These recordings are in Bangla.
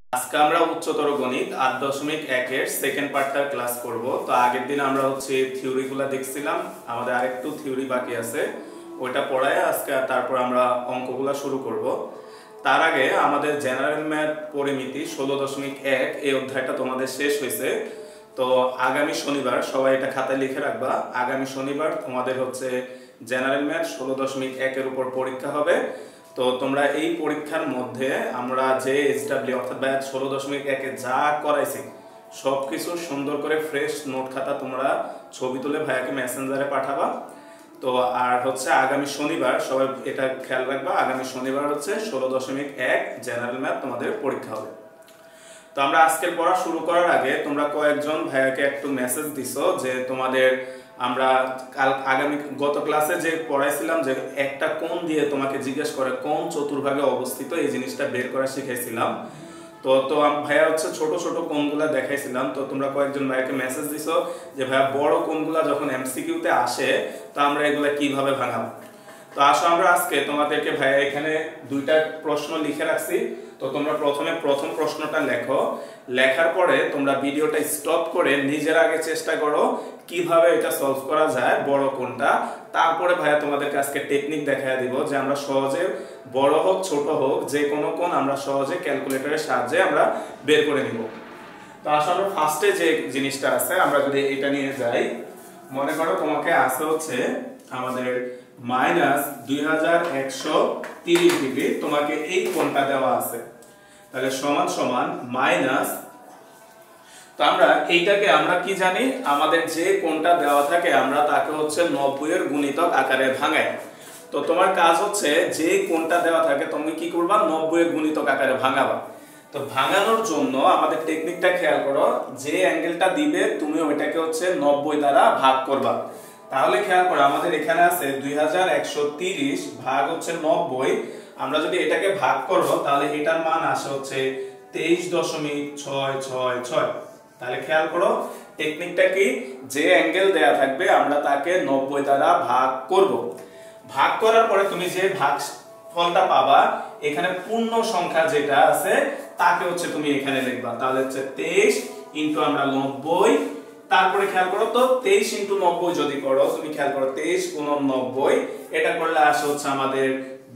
আজকে আমরা উচ্চতর গণিত 8.1 এর সেকেন্ড পার্টটার ক্লাস করব। তো আগের দিন আমরা থিওরিগুলো দেখছিলাম, আমাদের আরেকটু থিওরি বাকি আছে, ওইটা পড়ায় আজকে তারপর আমরা অঙ্কগুলো শুরু করব। তার আগে আমাদের জেনারেল ম্যাথ পরিমিতি 16.1 এই অধ্যায়টা তোমাদের শেষ হয়েছে। তো আগামী শনিবার সবাই এটা খাতায় লিখে রাখবা, আগামী শনিবার তোমাদের জেনারেল ম্যাথ 16.1 এর উপর পরীক্ষা হবে। তো তোমরা এই পরীক্ষার মধ্যে আমরা যে এসডব্লিউ অর্থাৎ ব্যাচ 16.1 এ যা করাইছি সবকিছু সুন্দর করে ফ্রেশ নোট খাতা তোমরা ছবি তুলে ভাইয়াকে মেসেঞ্জারে পাঠাবা। তো আর আগামী শনিবার সবাই এটা খেয়াল রাখবা, আগামী শনিবার 16.1 জেনারেল ম্যাথ তোমাদের পরীক্ষা হবে। তো আমরা আজকের পড়া শুরু করার আগে তোমরা কয়েকজন ভাইয়াকে একটু মেসেজ দিছো যে তোমাদের আমরা গত ক্লাসে যে পড়াইছিলাম যে একটা কোণ দিয়ে তোমাকে জিজ্ঞেস করে কোন চতুর্ভাগে অবস্থিত, এই জিনিসটা বের করা শিখাইছিলাম। তো ভাইয়া ছোট ছোট কোণগুলা দেখাইছিলাম। তো তোমরা কয়েকজন ভাইয়াকে মেসেজ দিছো যে ভাইয়া বড় কোণগুলা যখন এমসিকিউতে আসে তো আমরা এগুলা কিভাবে ভাঙাবো। তো আসো আমরা আজকে তোমাদেরকে ভাইয়া এখানে দুইটা প্রশ্ন লিখে রাখছি। তো তোমরা প্রথমে প্রথম প্রশ্নটা লেখো, লেখার পরে তোমরা ভিডিওটা স্টপ করে নিজের আগে চেষ্টা করো কিভাবে এটা সলভ করা যায় বড় কোণটা। তারপরে ভাইয়া তোমাদেরকে আজকে টেকনিক দেখায় দিব যে আমরা সহজে বড় হোক ছোট হোক যে কোনো কোণ আমরা সহজে ক্যালকুলেটরের সাহায্যে আমরা বের করে নিব। তো আসলে ফার্স্টে যে জিনিসটা আছে আমরা যদি এটা নিয়ে যাই, মনে করো তোমাকে আছে আমাদের -2130 ডিগ্রি, তোমাকে এই কোণটা দেওয়া আছে, তাহলে সমান সমান মাইনাস। তো আমরা এইটাকে আমরা কি জানি, আমাদের যে কোণটা দেওয়া থাকে আমরা তাকে 90 এর গুণিতক আকারে ভাঙাই। তো তোমার কাজ যে কোণটা দেওয়া থাকে তুমি কি করবা, 90 এর গুণিতক আকারে ভাঙাবা। তো ভাঙানোর জন্য আমাদের টেকনিকটা খেয়াল করো, যে অ্যাঙ্গেলটা দিবে তুমি ওইটাকে 90 দ্বারা ভাগ করবা। তাহলে খেয়াল করো আমাদের এখানে আছে 2130 ভাগ 90। আমরা যদি এটাকে ভাগ করব তাহলে এটার মান আসে 23.666। তাহলে খেয়াল করো টেকনিকটা কি, যে অ্যাঙ্গেল দেয়া থাকবে আমরা তাকে 90 দ্বারা ভাগ করব। ভাগ করার পরে তুমি যে ভাগফলটা পাবা এখানে পূর্ণ সংখ্যা যেটা আছে তাকে তুমি এখানে লিখবা। তাহলে 23 ইনটু আমরা 90, তারপরে খেয়াল করো তো 23 ইনটু 90 যদি করো তুমি খেয়াল করো 23 গুণন 90, এটা করলে আসে আমাদের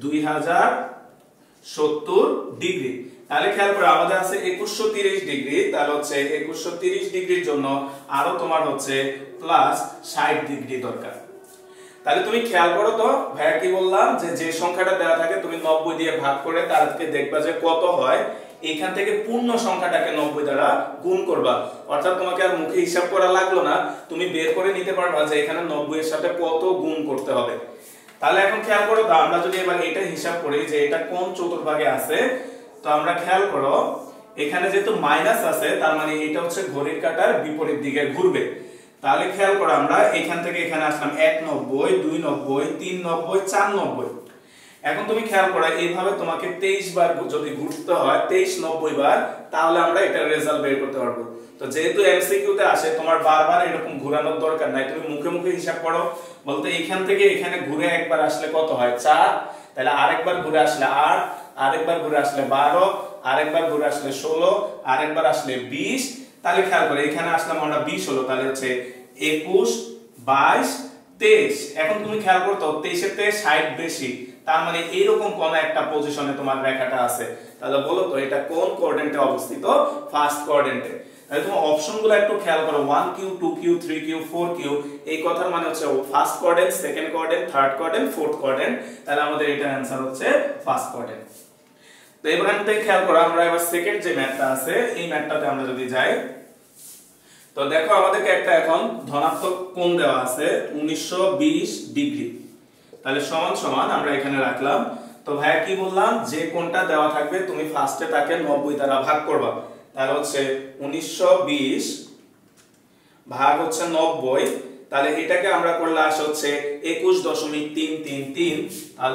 2070 ডিগ্রি। তাহলে খেয়াল করো আমাদের আছে 2130 ডিগ্রি, তাহলে 2130 ডিগ্রির জন্য আরো তোমার প্লাস 60 ডিগ্রি দরকার। তাহলে তুমি খেয়াল করো তো ভাইয়া কি বললাম যে সংখ্যাটা দেওয়া থাকে তুমি 90 দিয়ে ভাগ করে তারকে দেখবা যে কত হয়। এখান থেকে পূর্ণ সংখ্যাটাকে 90 দ্বারা গুণ করবা, অর্থাৎ তোমাকে আর মুখে হিসাব করা লাগলো না, তুমি বের করে নিতে পারবা যে এখানে 90 এর সাথে কত গুণ করতে হবে। তাহলে এখন খেয়াল করো তো আমরা যদি এবার এটা হিসাব করি যে এটা কোন চতুর্ভাগে আছে, তো আমরা খেয়াল করো এখানে যেহেতু মাইনাস আছে তার মানে এটা ঘড়ির কাঁটার বিপরীত দিকে ঘুরবে। তাহলে খেয়াল করো আমরা এখান থেকে এখানে আসলাম 190 290 390 490। এখন তুমি খেয়াল করো এইভাবে তোমাকে 23 বার যদি ঘুরতে হয় 2390 বার, তাহলে আমরা এটার রেজাল্ট বের করতে পারবো। তো যেহেতু এমসিকিউ তে আসে তোমার বারবার এরকম ঘোরানোর দরকার নাই, তুমি মুখে মুখে হিসাব করো। বলতে এখান থেকে এখানে ঘুরে একবার আসলে কত হয় 4, তাহলে আরেকবার ঘুরে আসলে 8, আরেকবার ঘুরে আসলে 12, আরেকবার ঘুরে আসলে 16, আরেকবার আসলে 20। তাহলে খেয়াল করে এখানে আসলাম আমরা 20 হলো, তাহলে 21 22 23। এখন তুমি খেয়াল করতো 23 এর থেকে 60 বেশি, তার মানে এইরকম কোন একটা পজিশনে তোমার রেখাটা আছে। তাহলে বলো তো এটা কোন কোঅর্ডিনেটে অবস্থিত, ফার্স্ট কোঅর্ডিনেটে। তাহলে তুমি অপশনগুলো একটু খেয়াল করো, 1q 2q 3q 4q, এই কথার মানে first coordinate, second coordinate, third coordinate, fourth coordinate. তাহলে আমাদের এটার आंसर ফার্স্ট কোঅর্ডিনেট। তো এখান থেকে খেয়াল করো আমরা এবার সেকেন্ড যে ম্যাথটা আছে এই ম্যাথটাতে আমরা যদি যাই, তো দেখো আমাদেরকে একটা এখন ধনাত্মক কোণ দেওয়া আছে 1920 ডিগ্রি। তাহলে সমান সমান আমরা এখানে রাখলাম। তো ভাইয়া কি বললাম, যে কোণটা দেওয়া থাকবে তুমি ফার্স্টে তাকে 90 দ্বারা ভাগ করবা। তাহলে 1920 ভাগ 90, তাহলে এটাকে আমরা করলে আসে 21.333। তাহলে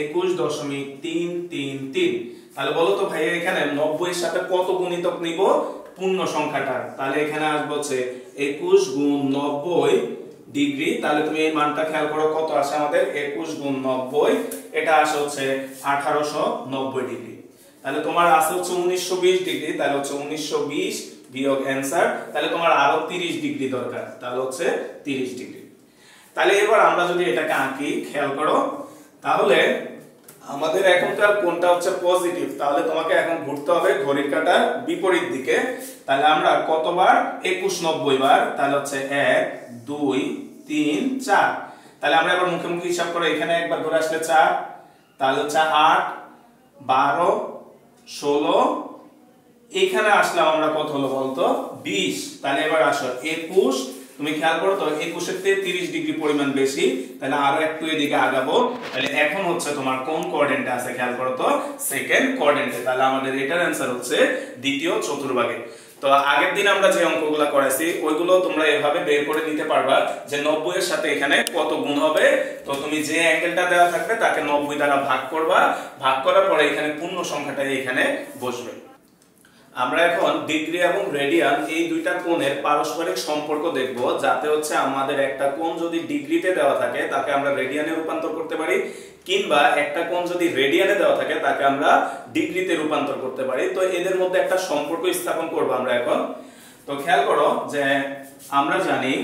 21.333। তাহলে বলো তো ভাইয়া এখানে 90 এর সাথে কত গুণিতক নিব পূর্ণ সংখ্যাটা। তাহলে এখানে আসবে 21 গুণ 90 ডিগ্রি। তাহলে তুমি এই মানটা খেয়াল করো কত আসে আমাদের 21 গুণ 90, এটা আসে 1890 ডিগ্রি। তাহলে তোমার আছে হচ্ছে 1920 ডিগ্রি, তাহলে হচ্ছে 1920 বিয়োগ অ্যানসার, তাহলে তোমার আরো 30 ডিগ্রি দরকার, তাহলে হচ্ছে 30 ডিগ্রি। তাহলে এবার আমরা যদি এটাকে আঁকি, খেয়াল করো, তাহলে আমাদের এখনকার কোণটা হচ্ছে পজিটিভ, তাহলে তোমাকে এখন ঘুরতে হবে ঘড়ির কাঁটার বিপরীত দিকে। তাহলে আমরা কতবার? 21 90 বার, তাহলে হচ্ছে 1 2 3 4। তাহলে আমরা এবার মুখে মুখে হিসাব করে, এখানে একবার ধরে আসলে 4, তাহলে হচ্ছে 8 12 16, এখানে আসলাম আমরা কত হলো বলতো? 20। তাহলে এবার আসো 21, তুমি খেয়াল করো তো 21 এর থেকে 30 ডিগ্রি পরিমাণ বেশি, তাহলে আরো একটু এদিকে আগাবো। তাহলে এখন হচ্ছে তোমার কোন কোঅর্ডিনেটে আছে খেয়াল করো তো? সেকেন্ড কোঅর্ডিনেটে। তাহলে আমাদের এটার অ্যানসার হচ্ছে দ্বিতীয় চতুর্ভাগে। তো আগের দিন আমরা যে অঙ্কগুলো করেছি ওইগুলো তোমরা এভাবে বের করে নিতে পারবা যে 90 এর সাথে এখানে কত গুণ হবে। তো তুমি যে অ্যাঙ্গেলটা দেওয়া থাকবে তাকে 90 দ্বারা ভাগ করবা, ভাগ করার পরে এখানে পূর্ণ সংখ্যাটা এখানে বসবে। আমরা এখন ডিগ্রি এবং রেডিয়ান এই দুইটা কোণের পারস্পরিক সম্পর্ক দেখব, যাতে হচ্ছে আমাদের একটা কোণ যদি ডিগ্রিতে দেওয়া থাকে তাকে আমরা রেডিয়ানে রূপান্তর করতে পারি, কিংবা একটা কোণ যদি রেডিয়ানে দেওয়া থাকে তাকে আমরা ডিগ্রিতে রূপান্তর করতে পারি। তো এদের মধ্যে একটা সম্পর্ক স্থাপন করব আমরা এখন। তো খেয়াল করো যে আমরা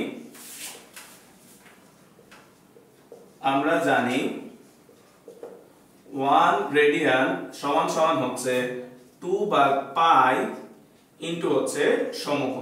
জানি 1 রেডিয়ান সমান সমান হচ্ছে 2 ভাগ পাই ইনটু হচ্ছে সমকোণ।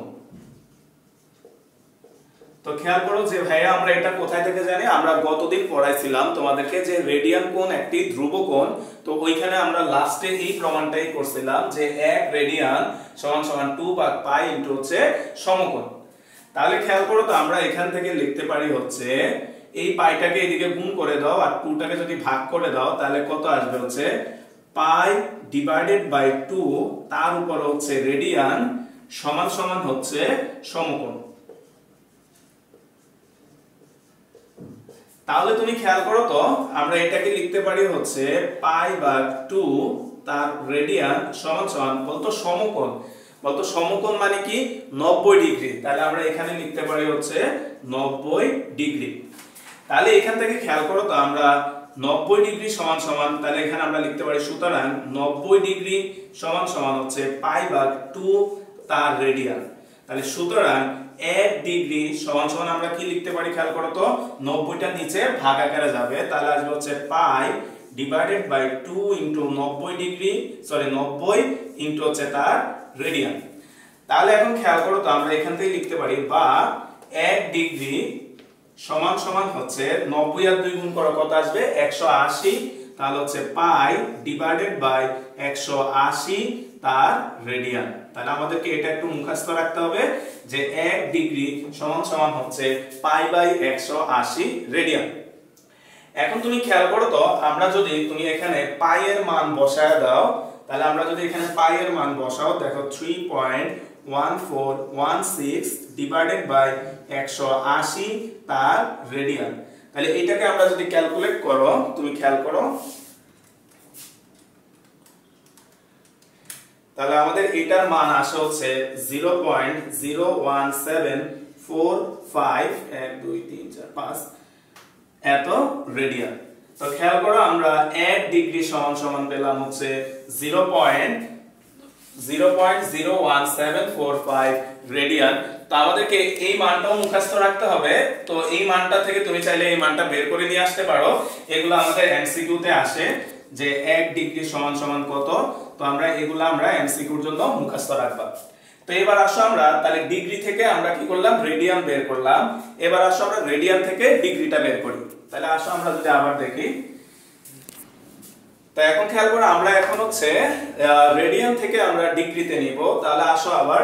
তো খেয়াল করো যে ভাইয়া আমরা এটা কোথায় থেকে জানি? আমরা গতদিন পড়াইছিলাম তোমাদেরকে যে রেডিয়ান কোণ একটি ধ্রুব কোণ। তো ওইখানে আমরা লাস্টে এই প্রমাণটাই করছিলাম যে 1 রেডিয়ান সমান সমান 2 ভাগ পাই ইনটু হচ্ছে সমকোণ। তাহলে খেয়াল করো তো আমরা এখান থেকে লিখতে পারি হচ্ছে এই পাইটাকে এদিকে গুণ করে দাও আর 2টাকে যদি ভাগ করে দাও তাহলে কত আসবে? হচ্ছে পাই ডিভাইডেড বাই 2 তার উপর হচ্ছে রেডিয়ান সমান সমান হচ্ছে সমকোণ। তাহলে তুমি খেয়াল করো তো আমরা এটাকে লিখতে পারি হচ্ছে পাই ভাগ 2 তার রেডিয়ান সমান সমান বলতো সমকোণ। বলতো সমকোণ মানে কি? 90 ডিগ্রি। তাহলে আমরা এখানে লিখতে পারি হচ্ছে 90 ডিগ্রি। তাহলে এখান থেকে খেয়াল করো তো আমরা 90 ডিগ্রি সমান সমান, তাহলে এখানে আমরা লিখতে পারি সুতরাং 90 ডিগ্রি সমান সমান হচ্ছে পাই ভাগ 2 তার রেডিয়ান। তাহলে সুতরাং 1 ডিগ্রি সমান সমান আমরা কি লিখতে পারি খেয়াল করো তো? 90টা নিচে ভাগ আকারে যাবে, তাহলে আসবে হচ্ছে pi divided by 2 into 90 degree, sorry 90 into হচ্ছে তার রেডিয়ান। তাহলে এখন খেয়াল করো তো আমরা এখান থেকে লিখতে পারি বা 1 ডিগ্রি সমান সমান হচ্ছে 90 আর 2 গুণ করো কত আসবে? 180। তাহলে হচ্ছে পাই ডিভাইডেড বাই 180 তার রেডিয়ান। তাহলে আমাদেরকে এটা একটু মুখস্থ রাখতে হবে যে 1 ডিগ্রি সমান সমান হচ্ছে পাই বাই 180 রেডিয়ান। এখন তুমি খেয়াল করো তো আমরা যদি তুমি এখানে পাই এর মান বসায় দাও, তাহলে আমরা যদি এখানে পাই এর মান বসাও, দেখো 3.1416 ডিভাইডেড বাই 180 তার রেডিয়ান। তাহলে এটাকে আমরা যদি ক্যালকুলেট করো, তুমি খেয়াল করো, তাহলে আমাদের এটার মান আসে হচ্ছে 0.01745 1 2 3 4 5 এত রেডিয়ান। তো খেয়াল করো আমরা 1 ডিগ্রি সমান সমান পেলাম হচ্ছে 0.01745 রেডিয়ান। তো আমাদেরকে এই মানটাও মুখস্থ রাখতে হবে। তো এই মানটা থেকে তুমি চাইলে এই মানটা বের করে নিয়ে আসতে পারো। এগুলো আমাদের এমসিকিউ তে আসে যে 1 ডিগ্রি সমান সমান কত। তো আমরা এগুলো এমসিকিউর জন্য মুখস্থ রাখবা। তো এবার আসো আমরা তাহলে ডিগ্রি থেকে আমরা কি করলাম? রেডিয়ান বের করলাম। এবার আসো আমরা রেডিয়ান থেকে ডিগ্রিটা বের করি। তাহলে আসো আমরা যদি আবার দেখি, তো এখন খেয়াল করো আমরা এখন হচ্ছে রেডিয়ান থেকে আমরা ডিগ্রিতে নিব। তাহলে আসো আবার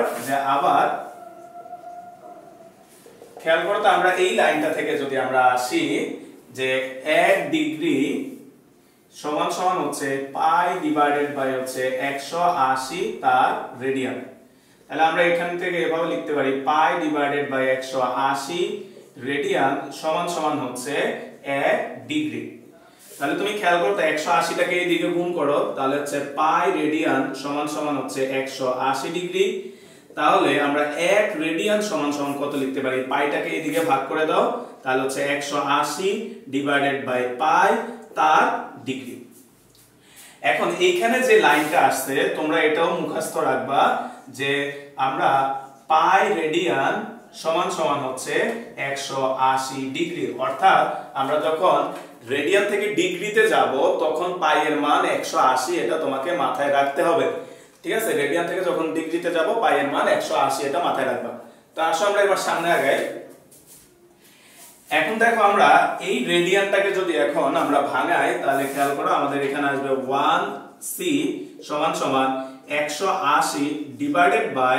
খেয়াল করো তো আমরা এই লাইনটা থেকে যদি আমরা আসি যে 1 ডিগ্রি সমান সমান হচ্ছে পাই ডিভাইডেড বাই হচ্ছে 180 তার রেডিয়ান। তাহলে আমরা এখান থেকে এভাবে লিখতে পারি পাই ডিভাইডেড বাই 180 রেডিয়ান সমান সমান হচ্ছে 1 ডিগ্রি। তাহলে তুমি খেয়াল করো তো 180 টাকে এই দিকে গুণ করো, তাহলে হচ্ছে পাই রেডিয়ান সমান সমান হচ্ছে 180 ডিগ্রি। তাহলে আমরা 1 রেডিয়ান সমান সমান কত লিখতে পারি? পাইটাকে এই দিকে ভাগ করে দাও, তাহলে হচ্ছে 180 ডিভাইডেড বাই পাই তার ডিগ্রি। এখন এইখানে যে লাইনটা আসছে তোমরা এটাও মুখস্থ রাখবা যে আমরা পাই রেডিয়ান সমান সমান হচ্ছে 180 ডিগ্রি। অর্থাৎ আমরা যখন রেডিয়ান থেকে ডিগ্রিতে যাব তখন পাই এর মান 180, এটা তোমাকে মাথায় রাখতে হবে। ঠিক আছে, রেডিয়ান থেকে যখন ডিগ্রিতে যাব পাই এর মান 180, এটা মাথায় রাখবা। তো আসো আমরা এবার সামনে আগাই। এখন দেখো আমরা এই রেডিয়ানটাকে যদি এখন আমরা ভাঙাই তাহলে খেয়াল করো আমাদের এখানে আসবে 1c সমান সমান 180 ডিভাইডেড বাই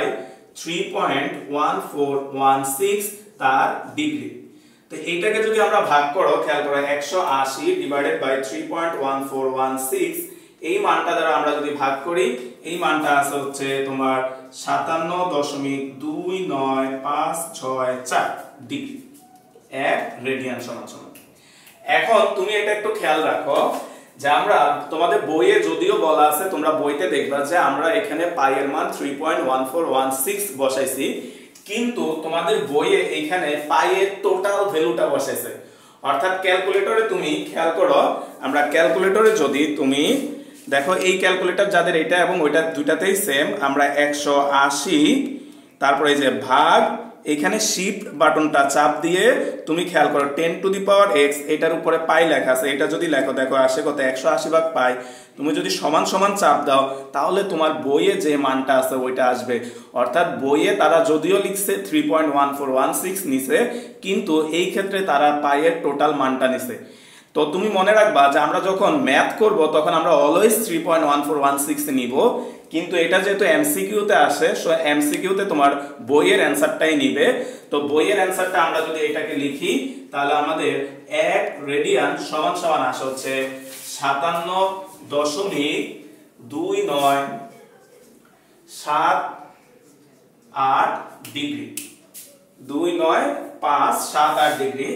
3.1416 তার ডিগ্রি। তো এইটাকে যদি আমরা ভাগ করো, খেয়াল করো 180 ডিভাইডেড বাই 3.1416, এই মানটা দ্বারা আমরা যদি ভাগ করি এই মানটা আসে হচ্ছে তোমার 57.2956 ডিগ্রি, 1 রেডিয়ান সমান সমান। এখন তুমি এটা একটু খেয়াল রাখো যে আমরা তোমাদের বইয়ে যদিও বলা আছে, তোমরা বইতে দেখবা যে আমরা এখানে পাই এর মান 3.1416 বসাইছি, কিন্তু তোমাদের বইয়ে এখানে পাই এর টোটাল ভ্যালুটা বসাইছে। অর্থাৎ ক্যালকুলেটরে তুমি খেয়াল করো, আমরা ক্যালকুলেটরে যদি তুমি দেখো এই ক্যালকুলেটর যাদের এটা এবং ওইটা দুইটাতেই সেম, আমরা 180 তারপরে এই যে ভাগ, এখানে শিফট বাটনটা চাপ দিয়ে তুমি খেয়াল করো 10 টু দি পাওয়ার x, এটার উপরে পাই লেখা আছে, এটা যদি লেখো দেখো আসে কত 180 ভাগ পাই। তুমি যদি সমান সমান চাপ দাও তাহলে তোমার বইয়ে যে মানটা আছে ওইটা আসবে। অর্থাৎ বইয়ে তারা যদিও লিখছে 3.1416 নিছে, কিন্তু এই ক্ষেত্রে তারা পাইয়ের টোটাল মানটা নিছে। তো তুমি মনে রাখবা যে আমরা যখন ম্যাথ করব তখন আমরা অলওয়েজ 3.1416 নিব, কিন্তু এটা যেহেতু এমসিকিউতে আসে, সো এমসিকিউতে তোমার বইয়ের অ্যানসারটাই নিবে। তো বইয়ের অ্যানসারটা আমরা যদি এটাকে লিখি তাহলে আমাদের 1 রেডিয়ান সমান সমান আসে হচ্ছে 57.2978 ডিগ্রি, 29578 ডিগ্রি,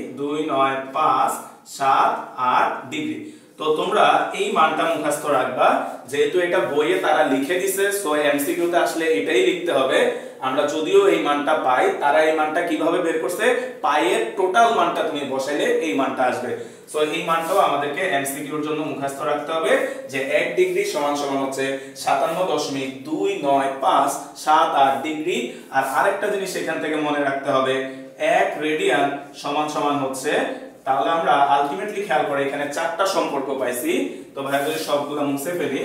29578 ডিগ্রি। তো তোমরা এই মানটা মুখস্থ রাখবা, যেহেতু এটা বইয়ে তারা লিখে দিছে, সো এমসিকিউতে আসলে এটাই লিখতে হবে। আমরা যদিও এই মানটা পাই, তারা এই মানটা কিভাবে বের করছে, পাইয়ের টোটাল মানটা তুমি বসাইলে এই মানটা আসবে। সো এই মানটাও আমাদেরকে এমসিকিউর জন্য মুখস্থ রাখতে হবে যে 1 ডিগ্রি সমান সমান হচ্ছে 57.2958 ডিগ্রি। আর আরেকটা জিনিস এখান থেকে মনে রাখতে হবে, 1 রেডিয়ান সমান সমান হচ্ছে, তাহলে আমরা আলটিমেটলি খেয়াল করে এখানে 4টা সম্পর্ক পাইছি। তো ভাই যদি সবগুলো মুছে ফেলি,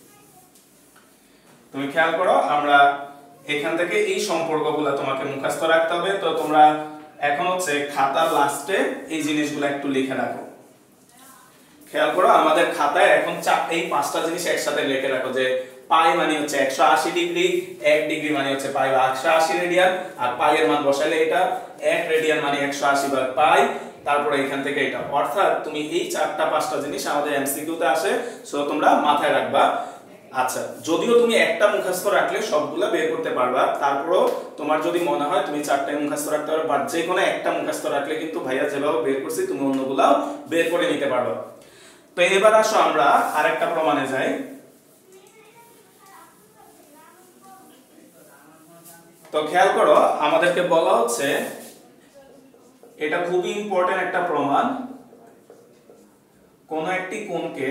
তুমি খেয়াল করো আমরা এখান থেকে এই সম্পর্কগুলো তোমাকে মুখস্থ রাখতে হবে। তো তোমরা এখন হচ্ছে খাতার লাস্টে এই জিনিসগুলো একটু লিখে রাখো। খেয়াল করো আমাদের খাতায় এখন এই 5টা জিনিস একসাথে লিখে রাখো যে পাই মানে হচ্ছে 180 ডিগ্রি, 1 ডিগ্রি মানে হচ্ছে পাই বা 180 রেডিয়ান, আর পাই এর মান বসাইলে এটা 1 রেডিয়ান মানে 180 ভাগ পাই, তারপরে এখান থেকে এটা। অর্থাৎ তুমি এই 4টা-5টা জিনিস আমাদের এমসিকিউতে আসে, সো তোমরা মাথায় রাখবা। আচ্ছা, যদিও তুমি একটা মুখস্থ রাখলে সবগুলা বের করতে পারবা, তারপরও তোমার যদি মনে হয় তুমি 4টাই মুখস্থ রাখতে পারো, বাট যে কোনো একটা মুখস্থ রাখলে কিন্তু ভাইয়া যেভাবে বের করছি তুমি অন্যগুলাও বের করে নিতে পারবা। তো এবার আসো আমরা আরেকটা প্রমাণে যাই। তো খেয়াল করো আমাদেরকে বলা হচ্ছে, এটা খুবই ইম্পর্টেন্ট একটা প্রমাণ, কোন একটি কোণকে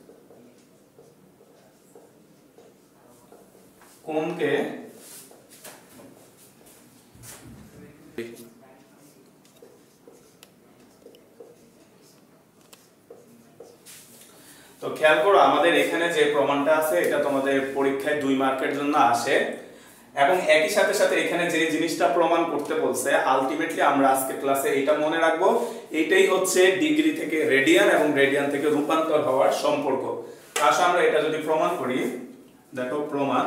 তো খেয়াল করো আমাদের এখানে যে প্রমাণটা আছে এটা তোমাদের পরীক্ষায় 2 মার্কের জন্য আসে, এবং একই সাথে সাথে এখানে যে জিনিসটা প্রমাণ করতে বলছে আলটিমেটলি আমরা আজকে ক্লাসে এটা মনে রাখবো, এটাই হচ্ছে ডিগ্রি থেকে রেডিয়ান এবং রেডিয়ান থেকে রূপান্তর হওয়ার সম্পর্ক। আসলে আমরা এটা যদি প্রমাণ করি, দেখো প্রমাণ।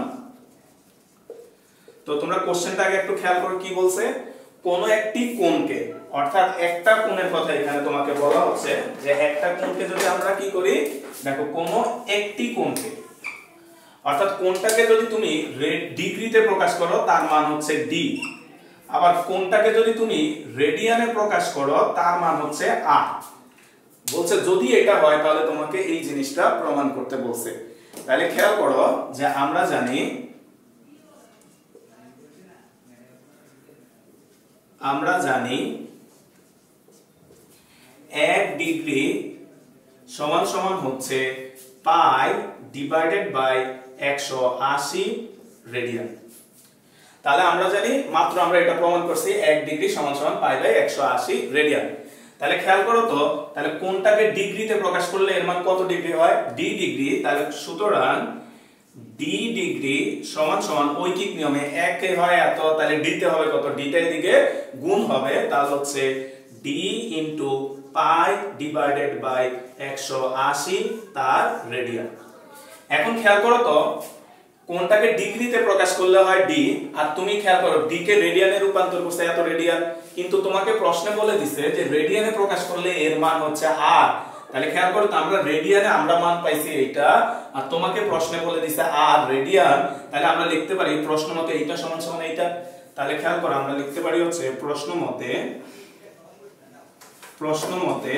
তো তোমরা কোশ্চেনটা আগে একটু খেয়াল করো কি বলছে, কোন একটি কোণকে, অর্থাৎ একটা কোণের কথা এখানে তোমাকে বলা হচ্ছে যে একটা কোণকে যদি আমরা কি করি, দেখো কোন একটি কোণকে, অর্থাৎ কোণটাকে যদি তুমি ডিগ্রিতে প্রকাশ করো তার মান হচ্ছে ডি, আবার কোণটাকে যদি তুমি রেডিয়ানে প্রকাশ করো তার মান হচ্ছে আর। বলছে যদি এটা হয় তাহলে তোমাকে এই জিনিসটা প্রমাণ করতে বলছে। তাহলে খেয়াল করো যে আমরা জানি 1 ডিগ্রি সমান সমান হচ্ছে পাই ডিভাইডেড বাই 180 রেডিয়ান। তাহলে আমরা জানি মাত্র আমরা এটা প্রমাণ করছি 1 ডিগ্রি সমান সমান পাই বাই 180 রেডিয়ান। তাহলে খেয়াল করো তো, তাহলে কোনটাকে ডিগ্রিতে প্রকাশ করলে এর মান কত ডিগ্রি হয়? D degree. তাহলে সুতরাং ডি ডিগ্রি সমান সমান ঐকিক নিয়মে 1 এ হয় এত, তাহলে ডি তে হবে কত? ডি টা এদিকে গুণ হবে, তাহলে হচ্ছে D into pi divided by 180 তার রেডিয়ান। এখন খেয়াল করো তো, কোনটাকে ডিগ্রিতে প্রকাশ করলে হয় ডি, আর তুমি খেয়াল করো ডি কে রেডিয়ানে রূপান্তর করছে এত রেডিয়ান, কিন্তু তোমাকে প্রশ্নে বলে দিছে যে রেডিয়ানে প্রকাশ করলে এর মান হচ্ছে আর। তাহলে খেয়াল করো তো, আমরা রেডিয়ানে আমরা মান পাইছি এইটা, আর তোমাকে প্রশ্নে বলে দিছে আর রেডিয়ান। তাহলে আমরা লিখতে পারি প্রশ্ন মতে এইটা সমান সমান এইটা। তাহলে খেয়াল করো আমরা লিখতে পারি হচ্ছে প্রশ্ন মতে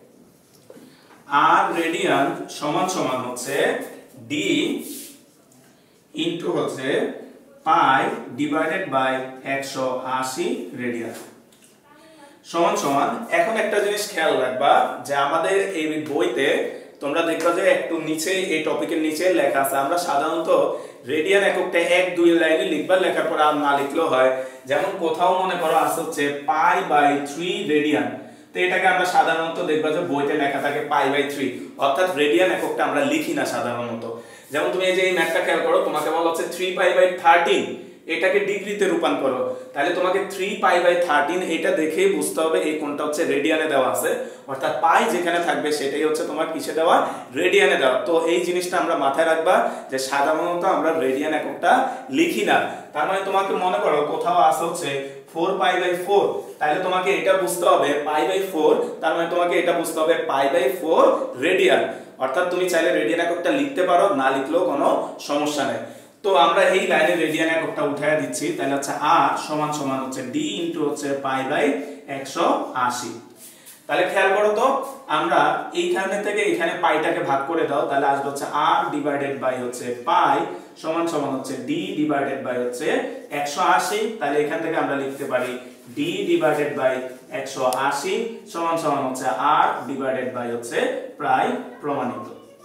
আর রেডিয়ান সমান সমান হচ্ছে ডি ইনটু হচ্ছে পাই ডিভাইডেড বাই 180 রেডিয়ান সমান সমান। এখন একটা জিনিস খেয়াল রাখবা যে আমাদের এই বইতে তোমরা দেখবা যে একটু নিচে এই টপিকের নিচে লেখা আছে, আমরা সাধারণত রেডিয়ান এককটা 1-2 লাইনে লিখবা, লেখার পর আর না লিখলেও হয়। যেমন কোথাও মনে করো আছে হচ্ছে পাই বাই 3 রেডিয়ান, তো এটাকে আমরা সাধারণত দেখবা যে বইতে লেখা থাকে পাই বাই 3, অর্থাৎ রেডিয়ান এককটা আমরা লিখি না সাধারণত। যেমন তুমি এই যে এই ম্যাথটা খেয়াল করো, তোমাকে বলা হচ্ছে 3 পাই বাই 13, এটাকে ডিগ্রিতে রূপান্তর করো, তাহলে তোমাকে 3 পাই বাই 13 এটা দেখেই বুঝতে হবে এই কোনটা হচ্ছে রেডিয়ানে দেওয়া আছে, অর্থাৎ পাই যেখানে থাকবে সেটাই হচ্ছে তোমার কিসে দেওয়া? রেডিয়ানে দেওয়া। তো এই জিনিসটা আমরা মাথায় রাখবা যে সাধারণত আমরা রেডিয়ান এককটা লিখি না। তার মানে তোমাকে মনে করো কোথাও আছে হচ্ছে 4 পাই বাই 4, তাহলে তোমাকে এটা বুঝতে হবে পাই বাই 4, তার মানে তোমাকে এটা বুঝতে হবে পাই বাই 4 রেডিয়ান। অর্থাৎ তুমি চাইলে রেডিয়ান এককটা লিখতে পারো, না লিখলেও কোনো সমস্যা নেই। তো আমরা এই লাইনে রেডিয়ান এককটা উঠায় দিচ্ছি, তাহলে হচ্ছে আর সমান সমান হচ্ছে ডি ইনটু হচ্ছে পাই বাই 180। তাহলে খেয়াল করো তো, আমরা এইখানে থেকে এখানে পাইটাকে ভাগ করে দাও, তাহলে আসবে হচ্ছে আর ডিভাইডেড বাই হচ্ছে পাই সমান সমান হচ্ছে ডি ডিভাইডেড বাই হচ্ছে 180। তাহলে এখান থেকে আমরা লিখতে পারি ডি ডিভাইডেড বাই 180 সমান সমান হচ্ছে আর ডিভাইডেড বাই হচ্ছে প্রায় প্রমাণিত।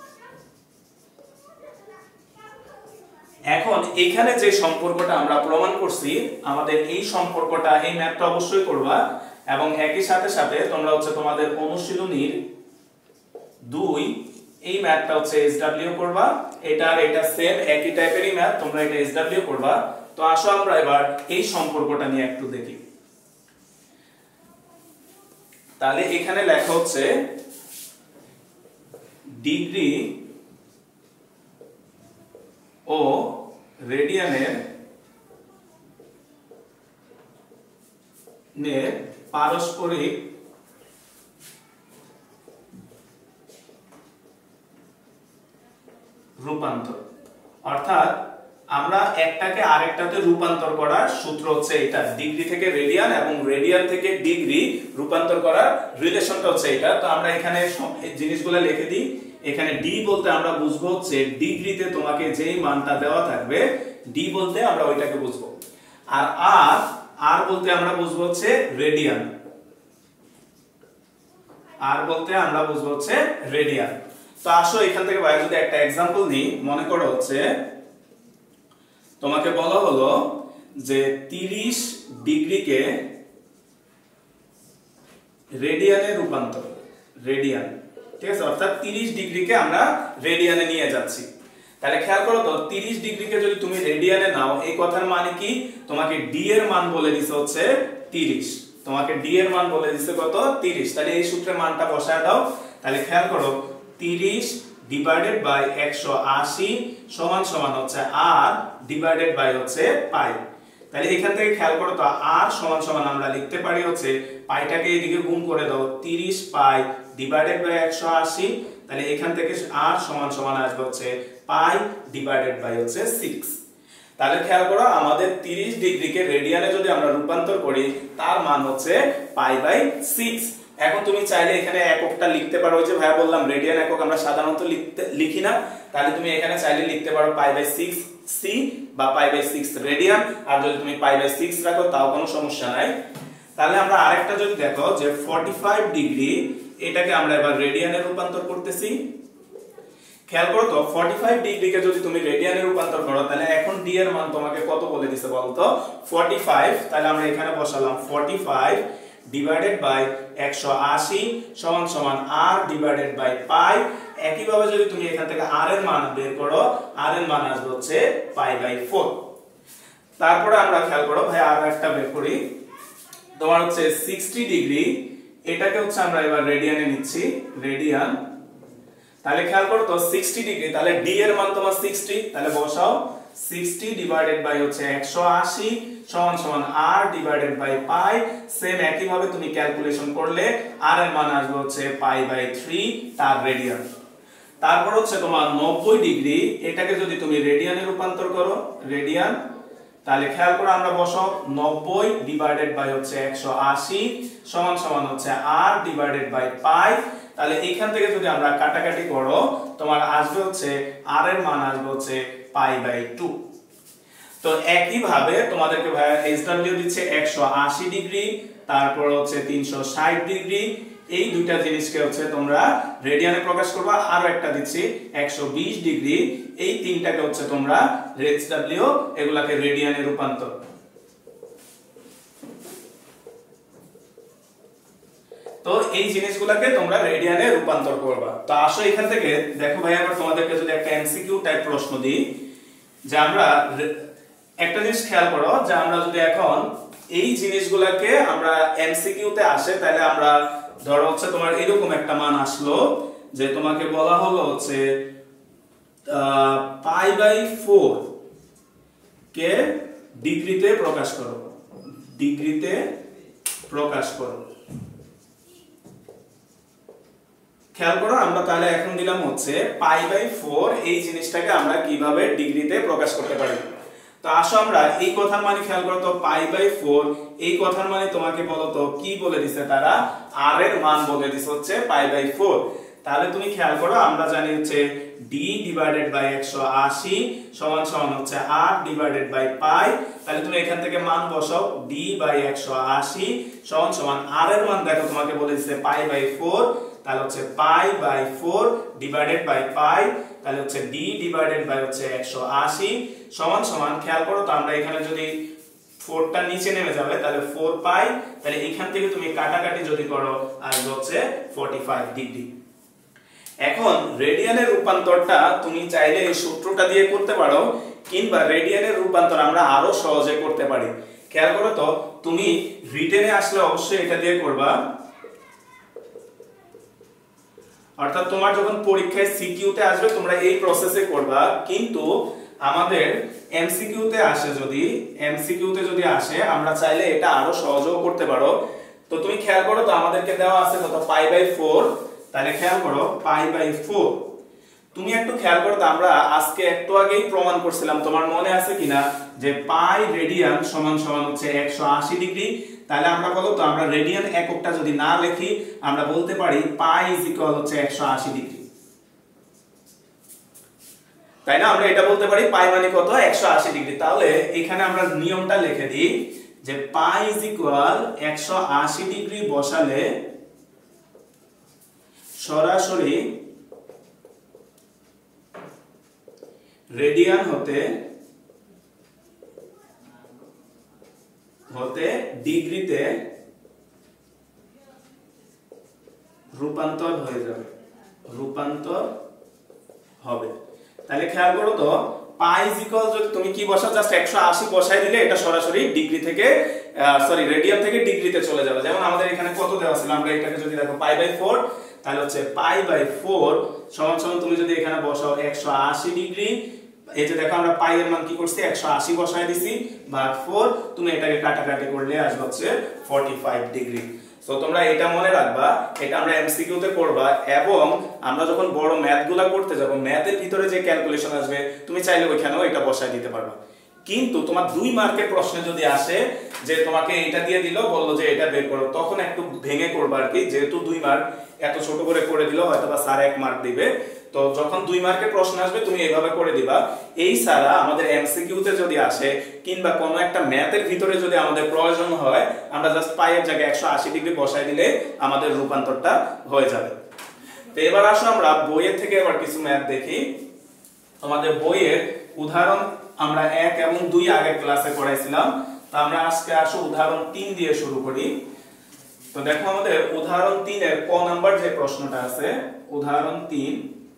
এখন এখানে যে সম্পর্কটা আমরা প্রমাণ করছি, আমাদের এই সম্পর্কটা এই ম্যাথটা অবশ্যই করবা, এবং একই সাথে সাথে তোমরা হচ্ছে তোমাদের অনুশীলনীর 2 এই ম্যাথটা হচ্ছে এসডব্লিউ করবা। এটা আর এটা সেম একই টাইপেরই ম্যাথ, তোমরা এটা এসডব্লিউ করবা। তো আসো আমরা এবার এই সম্পর্কটা নিয়ে একটু দেখি। তাহলে এখানে লেখা হচ্ছে ডিগ্রি ও রেডিয়ানের পারস্পরিক রূপান্তর, অর্থাৎ আমরা একটাকে আরেকটাতে রূপান্তর করার সূত্র হচ্ছে এটা, ডিগ্রি থেকে রেডিয়ান এবং রেডিয়ান থেকে ডিগ্রি রূপান্তর করার রিলেশনটা হচ্ছে এটা। তো আমরা এখানে জিনিসগুলো লিখে দিই। এখানে ডি বলতে আমরা বুঝবো হচ্ছে ডিগ্রিতে তোমাকে যেই মানটা দেওয়া থাকবে, ডি বলতে আমরা ওইটাকে বুঝবো, আর আর আর বলতে আমরা বুঝবো হচ্ছে রেডিয়ান, আর বলতে আমরা বুঝবো হচ্ছে রেডিয়ান। তো আসো এখান থেকে বাইরে যদি একটা एग्जांपल নিই, মনে করো হচ্ছে তোমাকে বলা হলো যে 30 ডিগ্রিকে রেডিয়ানে রূপান্তর, রেডিয়ান, ঠিক আছে, অর্থাৎ 30 ডিগ্রিকে আমরা রেডিয়ানে নিয়ে যাচ্ছি। তাহলে খেয়াল করো তো, 30 ডিগ্রিকে যদি তুমি রেডিয়ানে নাও, এই কথার মানে কি? তোমাকে ডি এর মান বলে দিছে হচ্ছে 30, তোমাকে ডি এর মান বলে দিছে কত? 30। তাহলে এই সূত্রের মানটা বসায় দাও। তাহলে খেয়াল করো 30 ডিভাইডেড বাই 180 সমান সমান হচ্ছে আর ডিভাইডেড বাই হচ্ছে পাই। তাহলে এখান থেকে খেয়াল করো তো, আর সমান সমান আমরা লিখতে পারি হচ্ছে পাইটাকে এদিকে গুণ করে দাও, 30 পাই ডিভাইডেড বাই 180। তাহলে এখান থেকে আর সমান সমান আসবে হচ্ছে পাই ডিভাইডেড বাই হচ্ছে 6। তাহলে খেয়াল করো আমাদের 30 ডিগ্রিকে রেডিয়ানে যদি আমরা রূপান্তর করি, তার মান হচ্ছে পাই বাই 6। এখন তুমি চাইলে এখানে এককটা লিখতে পারো, যে ভাইয়া বললাম রেডিয়ান একক আমরা সাধারণত লিখি না, তাহলে তুমি এখানে চাইলে লিখতে পারো পাই বাই 6 সি বা পাই বাই 6 রেডিয়ান, আর যদি তুমি পাই বাই 6 রাখো তাও কোনো সমস্যা নাই। তাহলে আমরা আরেকটা যদি দেখো যে 45 ডিগ্রি, এটাকে আমরা এবার রেডিয়ানে রূপান্তর করতেছি। খেয়াল করো তো 45 ডিগ্রিকে যদি তুমি রেডিয়ানে রূপান্তর করো তাহলে এখন ডি এর মান তোমাকে কত বলে দিছে বলতো 45। তাহলে আমরা এখানে বসালাম 45 ডিভাইডেড বাই 180 সমান সমান r ডিভাইডেড বাই পাই। একই ভাবে যদি তুমি এখান থেকে r এর মান বের করো, r এর মান আসবে হচ্ছে পাই বাই 4। তারপরে আমরা খেয়াল করো ভাই আর একটা বের করি, তোমার হচ্ছে 60 ডিগ্রি, এটাকে হচ্ছে আমরা এবার রেডিয়ানে নিচ্ছি, রেডিয়ান। তাহলে খেয়াল করো তো 60 ডিগ্রি, তাহলে d এর মান তোমার 60, তাহলে বসাও 60 ডিভাইডেড বাই হচ্ছে 180 সমান সমান r divided by pi. Same একই ভাবে তুমি ক্যালকুলেশন করলে r এর মান আসবে হচ্ছে পাই বাই 3 তার রেডিয়ান। তারপর হচ্ছে তোমার 90 ডিগ্রি, এটাকে যদি তুমি রেডিয়ানে রূপান্তর করো, রেডিয়ান, তাহলে খেয়াল করো আমরা বসাও 90 ডিভাইডেড বাই হচ্ছে 180 সমান সমান হচ্ছে r ডিভাইডেড বাই পাই। তাহলে এইখান থেকে যদি আমরা কাটাকাটি করো তোমার আসবে হচ্ছে r এর মান আসবে হচ্ছে পাই বাই 2। তো একই ভাবে তোমাদেরকে ভাইয়া SW দিচ্ছে 180 ডিগ্রি, তারপর হচ্ছে 360 ডিগ্রি, এই দুইটা জিনিসকে হচ্ছে তোমরা রেডিয়ানে প্রকাশ করবা। আরো একটা দিচ্ছি 120 ডিগ্রি, এই তিনটাকে হচ্ছে তোমরা SW এগুলাকে রেডিয়ানে রূপান্তর। তো এই জিনিসগুলোকে তোমরা রেডিয়ানে রূপান্তর করবা। তো আসো এখান থেকে দেখো ভাই, আমরা তোমাদেরকে যদি একটা এমসিকিউ টাইপ প্রশ্ন দিই, যে আমরা একটা জিনিস খেয়াল করো, যে আমরা যদি এখন এই জিনিসগুলোকে আমরা এমসিকিউ তে আসে, তাহলে আমরা ধরো হচ্ছে তোমার এরকম একটা মান আসলো যে তোমাকে বলা হলো হচ্ছে পাই বাই 4 কে ডিগ্রিতে প্রকাশ করো, ডিগ্রিতে প্রকাশ করো। খেয়াল করো আমরা তাহলে এখন দিলাম হচ্ছে পাই বাই 4, এই জিনিসটাকে আমরা কিভাবে ডিগ্রিতে প্রকাশ করতে পারি। তো আসো আমরা এই কথার মানে খেয়াল করো তো পাই বাই 4, এই কথার মানে তোমাকে বলো তো কি বলে দিছে, তারা r এর মান বলে দিছে হচ্ছে পাই বাই 4। তাহলে তুমি খেয়াল করো আমরা জানি হচ্ছে d ডিভাইডেড বাই 180 সমান সমান হচ্ছে r ডিভাইডেড বাই পাই। তাহলে তুমি এখান থেকে মান বসাও, d বাই 180 সমান সমান r এর মান দেখো তোমাকে বলে দিছে পাই বাই 4, তাহলে হচ্ছে pi by 4 divided by pi, তাহলে হচ্ছে d ডিভাইডেড বাই হচ্ছে 180 সমান সমান খেয়াল করো তো আমরা এখানে যদি 4 টা নিচে নেমে যাবে তাহলে 4 পাই, তাহলে এখান থেকে তুমি কাটাকাটি যদি করো আসবে হচ্ছে 45 ডিগ্রি। এখন রেডিয়ানের রূপান্তরটা তুমি চাইলে এই সূত্রটা দিয়ে করতে পারো, কিংবা রেডিয়ানের রূপান্তর আমরা আরো সহজে করতে পারি। খেয়াল করো তো তুমি রিটেনে আসলে অবশ্যই এটা দিয়ে করবা, অর্থাৎ তোমার যখন পরীক্ষায় সিকিউ তে আসবে তোমরা এই প্রসেসে করবা। কিন্তু আমাদের এমসিকিউ তে আসে, যদি এমসিকিউ তে যদি আসে আমরা চাইলে এটা আরো সহজেও করতে পারো। তো তুমি খেয়াল করো তো আমাদেরকে দেওয়া আছে কত পাই বাই 4, তাহলে খেয়াল করো পাই বাই 4, তুমি একটু খেয়াল করো তো আমরা আজকে একটু আগেই প্রমাণ করছিলাম, তোমার মনে আছে কিনা, যে পাই রেডিয়ান সমান সমান হচ্ছে 180 ডিগ্রি। তাহলে আমরা বলো তো আমরা রেডিয়ান এককটা যদি না লিখি আমরা বলতে পারি পাই ইজ ইকুয়াল হচ্ছে 180 ডিগ্রি, তাই না? আমরা এটা বলতে পারি পাই মানে কত 180 ডিগ্রি। তাহলে এখানে আমরা নিয়মটা লিখে দিই যে পাই ইজ ইকুয়াল 180 ডিগ্রি বসালে সরাসরি রেডিয়ান হতে ডিগ্রিতে রূপান্তর হয়ে যাবে, রূপান্তর হবে। তাহলে খেয়াল করো তো পাই ইজ ইকুয়াল যদি তুমি কি বসাও, জাস্ট 180 বসাই দিলে এটা সরাসরি ডিগ্রি থেকে রেডিয়ান থেকে ডিগ্রিতে চলে যাবে। যেমন আমাদের এখানে কত দেওয়া ছিল, আমরা এটাকে যদি দেখো পাই বাই 4, তাহলে হচ্ছে পাই বাই 4 সমান সমান তুমি যদি এখানে বসাও 180 ডিগ্রি, এই যে দেখো আমরা পাই এর মান কি করছি 180 বসায় দিছি ভাগ 4, তুমি এটাকে কাটাকাটি করলে আসবে হচ্ছে 45 ডিগ্রি। সো তোমরা এটা মনে রাখবা, এটা আমরা এমসিকিউ তে করবা, এবং আমরা যখন বড় ম্যাথগুলা করতে যাব ম্যাথের ভিতরে যে ক্যালকুলেশন আসবে তুমি চাইলে ওইখানেও এটা বসায় দিতে পারবা। কিন্তু তোমার 2 মার্কের প্রশ্নে যদি আসে যে তোমাকে এটা দিয়ে দিল, বললো যে এটা বের করো, তখন একটু ভেঙে করবা আর কি, যেহেতু 2 মার্ক এত ছোট করে করে দিল হয়তো বা স্যার 1 মার্ক দিবে। তো যখন 2 মার্কের প্রশ্ন আসবে তুমি এইভাবে করে দিবা। এই সারা আমাদের এমসিকিউ তে যদি আসে কিংবা কোনো একটা ম্যাথের ভিতরে যদি আমাদের প্রয়োজন হয়, আমরা জাস্ট পাই এর জায়গায় 180 ডিগ্রি বসাই দিলে আমাদের রূপান্তরটা হয়ে যাবে। তো এবার আসো আমরা বইয়ের থেকে এবার কিছু ম্যাথ দেখি। আমাদের বইয়ের উদাহরণ আমরা 1 এবং 2 আগের ক্লাসে পড়াইছিলাম, তো আমরা আজকে আসো উদাহরণ 3 দিয়ে শুরু করি। তো দেখো আমাদের উদাহরণ 3 এর ক নাম্বার যে প্রশ্নটা আছে, উদাহরণ 3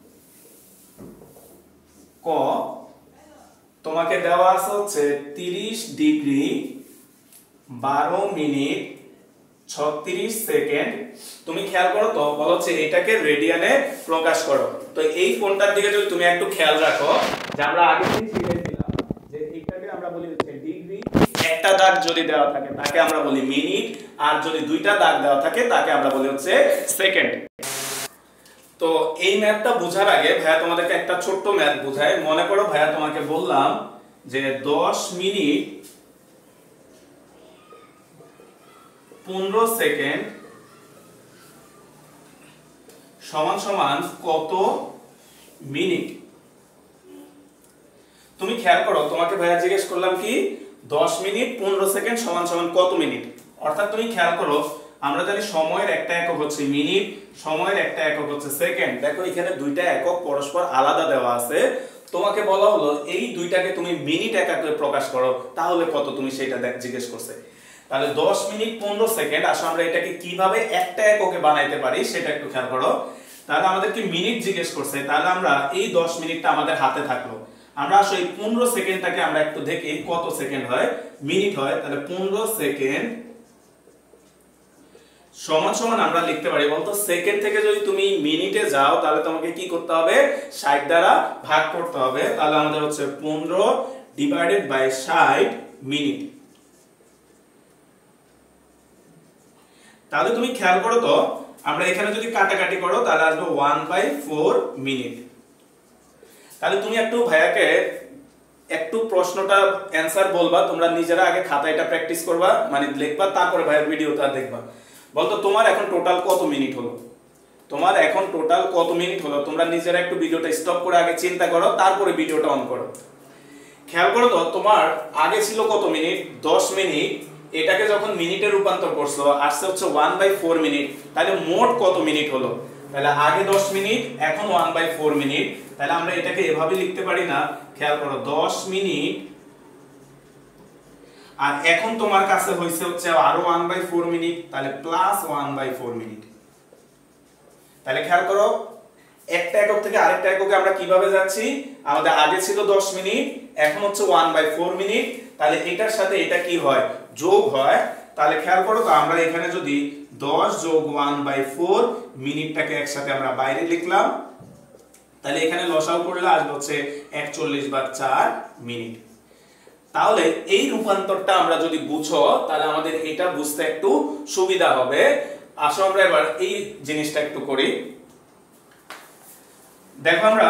ক, তোমাকে দেওয়া আছে হচ্ছে 30 ডিগ্রি 12 মিনিট 36 সেকেন্ড। তুমি খেয়াল করো তো, বলা হচ্ছে এটাকে রেডিয়ানে প্রকাশ করো। তো এই কোণটার দিকে যদি তুমি একটু খেয়াল রাখো, যে আমরা আগে থেকে শিখেছিলাম যে এইটাকে আমরা বলি হচ্ছে ডিগ্রি, একটা দাগ যদি দেওয়া থাকে তাকে আমরা বলি মিনিট, আর যদি দুইটা দাগ দেওয়া থাকে তাকে আমরা বলি হচ্ছে সেকেন্ড। তো এই ম্যাথটা বোঝার আগে ভাইয়া তোমাদেরকে একটা ছোট্ট ম্যাথ বোঝাই। মনে করো ভাইয়া তোমাকে বললাম যে 10 মিনিট 15 সেকেন্ড সমান সমান কত মিনিট। তুমি খেয়াল করো, তোমাকে ভাইয়া জিজ্ঞেস করলাম কি 10 মিনিট 15 সেকেন্ড সমান সমান কত মিনিট। অর্থাৎ তুমি খেয়াল করো, আমরা জানি সময়ের একটা একক হচ্ছে মিনিট, সময়ের একটা একক হচ্ছে সেকেন্ড। দেখো এখানে দুইটা একক পরস্পর আলাদা দেওয়া আছে, তোমাকে বলা হলো এই দুইটাকে তুমি মিনিট এককে প্রকাশ করো, তাহলে কত তুমি সেটা জিজ্ঞেস করছে। তাহলে 10 মিনিট 15 সেকেন্ড, আসলে আমরা এটাকে কিভাবে একটা এককে বানাইতে পারি সেটা একটু খেয়াল করো। তাহলে আমাদেরকে মিনিট জিজ্ঞেস করছে, তাহলে আমরা এই 10 মিনিটটা আমাদের হাতে থাকলো, আমরা আসলে এই 15 সেকেন্ডটাকে আমরা একটু দেখি কত সেকেন্ড হয়, মিনিট হয়। তাহলে 15 সেকেন্ড সমান সমান আমরা লিখতে পারি, বলতো সেকেন্ড থেকে যদি তুমি মিনিটে যাও তাহলে তোমাকে কি করতে হবে, 60 দ্বারা ভাগ করতে হবে। তাহলে আমাদের হচ্ছে 15 ডিভাইডেড বাই 60 মিনিট। তাহলে তুমি খেয়াল করো তো, আমরা এখানে যদি কাটাকাটি করো তাহলে আসবে 1/4 মিনিট। তাহলে তুমি একটু ভাইয়াকে একটু প্রশ্নটা অ্যানসার বলবা, তোমরা নিজেরা আগে খাতায় এটা প্র্যাকটিস করবা, মানে লিখবা, তারপরে ভাইয়ের ভিডিওটা দেখবা। বলতো তোমার এখন টোটাল কত মিনিট হলো, তোমার এখন টোটাল কত মিনিট হলো, তোমরা নিজেরা একটু ভিডিওটা স্টপ করে আগে চিন্তা করো, তারপরে ভিডিওটা অন করো। খেয়াল করো তো, তোমার আগে ছিল কত মিনিট, 10 মিনিট, এটাকে যখন মিনিটে রূপান্তর করছো আসছে হচ্ছে 1/4 মিনিট। তাহলে মোট কত মিনিট হলো, তাহলে আগে 10 মিনিট, এখন 1/4 মিনিট। তাহলে আমরা এটাকে এভাবে লিখতে পারি না, খেয়াল করো 10 মিনিট আর এখন তোমার কাছে হইছে হচ্ছে আরো 1/4 মিনিট, তাহলে প্লাস 1/4 মিনিট। তাহলে খেয়াল করো, একটা একক থেকে আরেকটা এককে আমরা কিভাবে যাচ্ছি, আমাদের আগে ছিল 10 মিনিট, এখন হচ্ছে 1/4 মিনিট। তাহলে এটার সাথে এটা কি হয়, যোগ হয়। তাহলে খেয়াল করো তো, আমরা এখানে যদি 10 যোগ 1/4 মিনিটটাকে একসাথে আমরা বাইরে লিখলাম, তাহলে এখানে লসাগু করলে আসবে হচ্ছে 41/4 মিনিট। তাহলে এই রূপান্তরটা আমরা যদি বুঝো তাহলে আমাদের এটা বুঝতে একটু সুবিধা হবে। আসো আমরা এবার এই জিনিসটা একটু করি। দেখো আমরা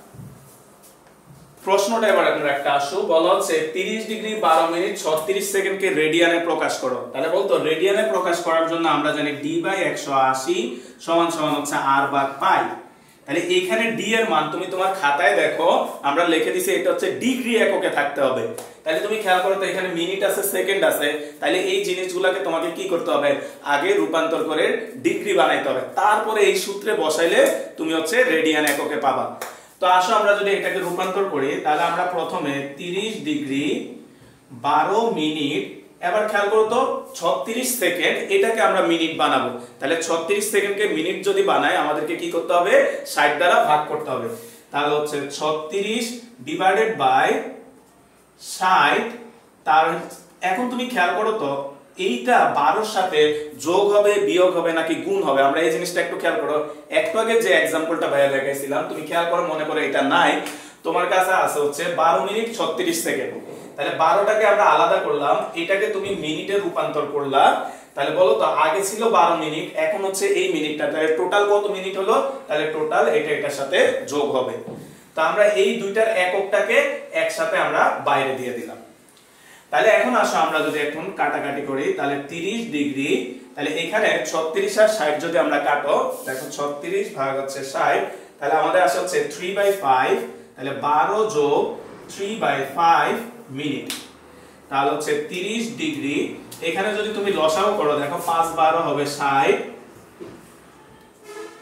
প্রশ্নটা এবার আমরা একটা আসো, বলা হচ্ছে 30 ডিগ্রি 12 মিনিট 36 সেকেন্ডকে রেডিয়ানে প্রকাশ করো। তাহলে বলতো রেডিয়ানে প্রকাশ করার জন্য আমরা জানি d/180 সমান সমান হচ্ছে r/পাই। তাহলে এখানে d এর মান তুমি তোমার খাতায় দেখো, আমরা লিখে দিছি এটা হচ্ছে ডিগ্রি এককে থাকতে হবে। তাহলে তুমি খেয়াল করো তো, এখানে মিনিট আছে, সেকেন্ড আছে, তাহলে এই জিনিসগুলোকে তোমাকে কি করতে হবে, আগে রূপান্তর করে ডিগ্রি বানাইতে হবে, তারপরে এই সূত্রে বসাইলে তুমি হচ্ছে রেডিয়ান এককে পাবা। তো আসো আমরা যদি এটাকে রূপান্তর করি, তাহলে আমরা প্রথমে 30 ডিগ্রি 12 মিনিট, এবার খেয়াল করো তো 36 সেকেন্ড, এটাকে আমরা মিনিট বানাবো। তাহলে 36 সেকেন্ডকে মিনিট যদি বানাই আমাদেরকে কি করতে হবে, 60 দ্বারা ভাগ করতে হবে। তাহলে হচ্ছে 36 ডিভাইডেড বাই 60। তার এখন তুমি খেয়াল করো তো, এইটা 12 সাথে যোগ হবে, বিয়োগ হবে নাকি গুণ হবে, আমরা এই জিনিসটা একটু খেয়াল করো। একটু আগে যে एग्जांपलটা ভাইয়া দেখাইছিলাম, তুমি খেয়াল করো, মনে করো এটা নাই, তোমার কাছে আছে হচ্ছে 12 মিনিট 36 সেকেন্ড। তাহলে 12টাকে আমরা আলাদা করলাম, এটাকে তুমি মিনিটে রূপান্তর করলা। তাহলে বলো তো, আগে ছিল 12 মিনিট, এখন হচ্ছে এই মিনিটটা, তাহলে টোটাল কত মিনিট হলো, তাহলে টোটাল এটা এটার সাথে যোগ হবে। তো আমরা এই দুইটার এককটাকে একসাথে আমরা বাইরে দিয়ে দিলাম। তাহলে এখন আসো আমরা যদি এখন কাটাকাটি করি, তাহলে 30 ডিগ্রি, তাহলে এখানে 36 আর 60 যদি আমরা কাটো, দেখো 36 ভাগ হচ্ছে 60, তাহলে আমাদের আসে হচ্ছে 3/5। তাহলে 12 যোগ 3/5 মিনিট, তাহলে হচ্ছে 30 ডিগ্রি। এখানে যদি তুমি লসাগু করো, দেখো 5 12 হবে 60,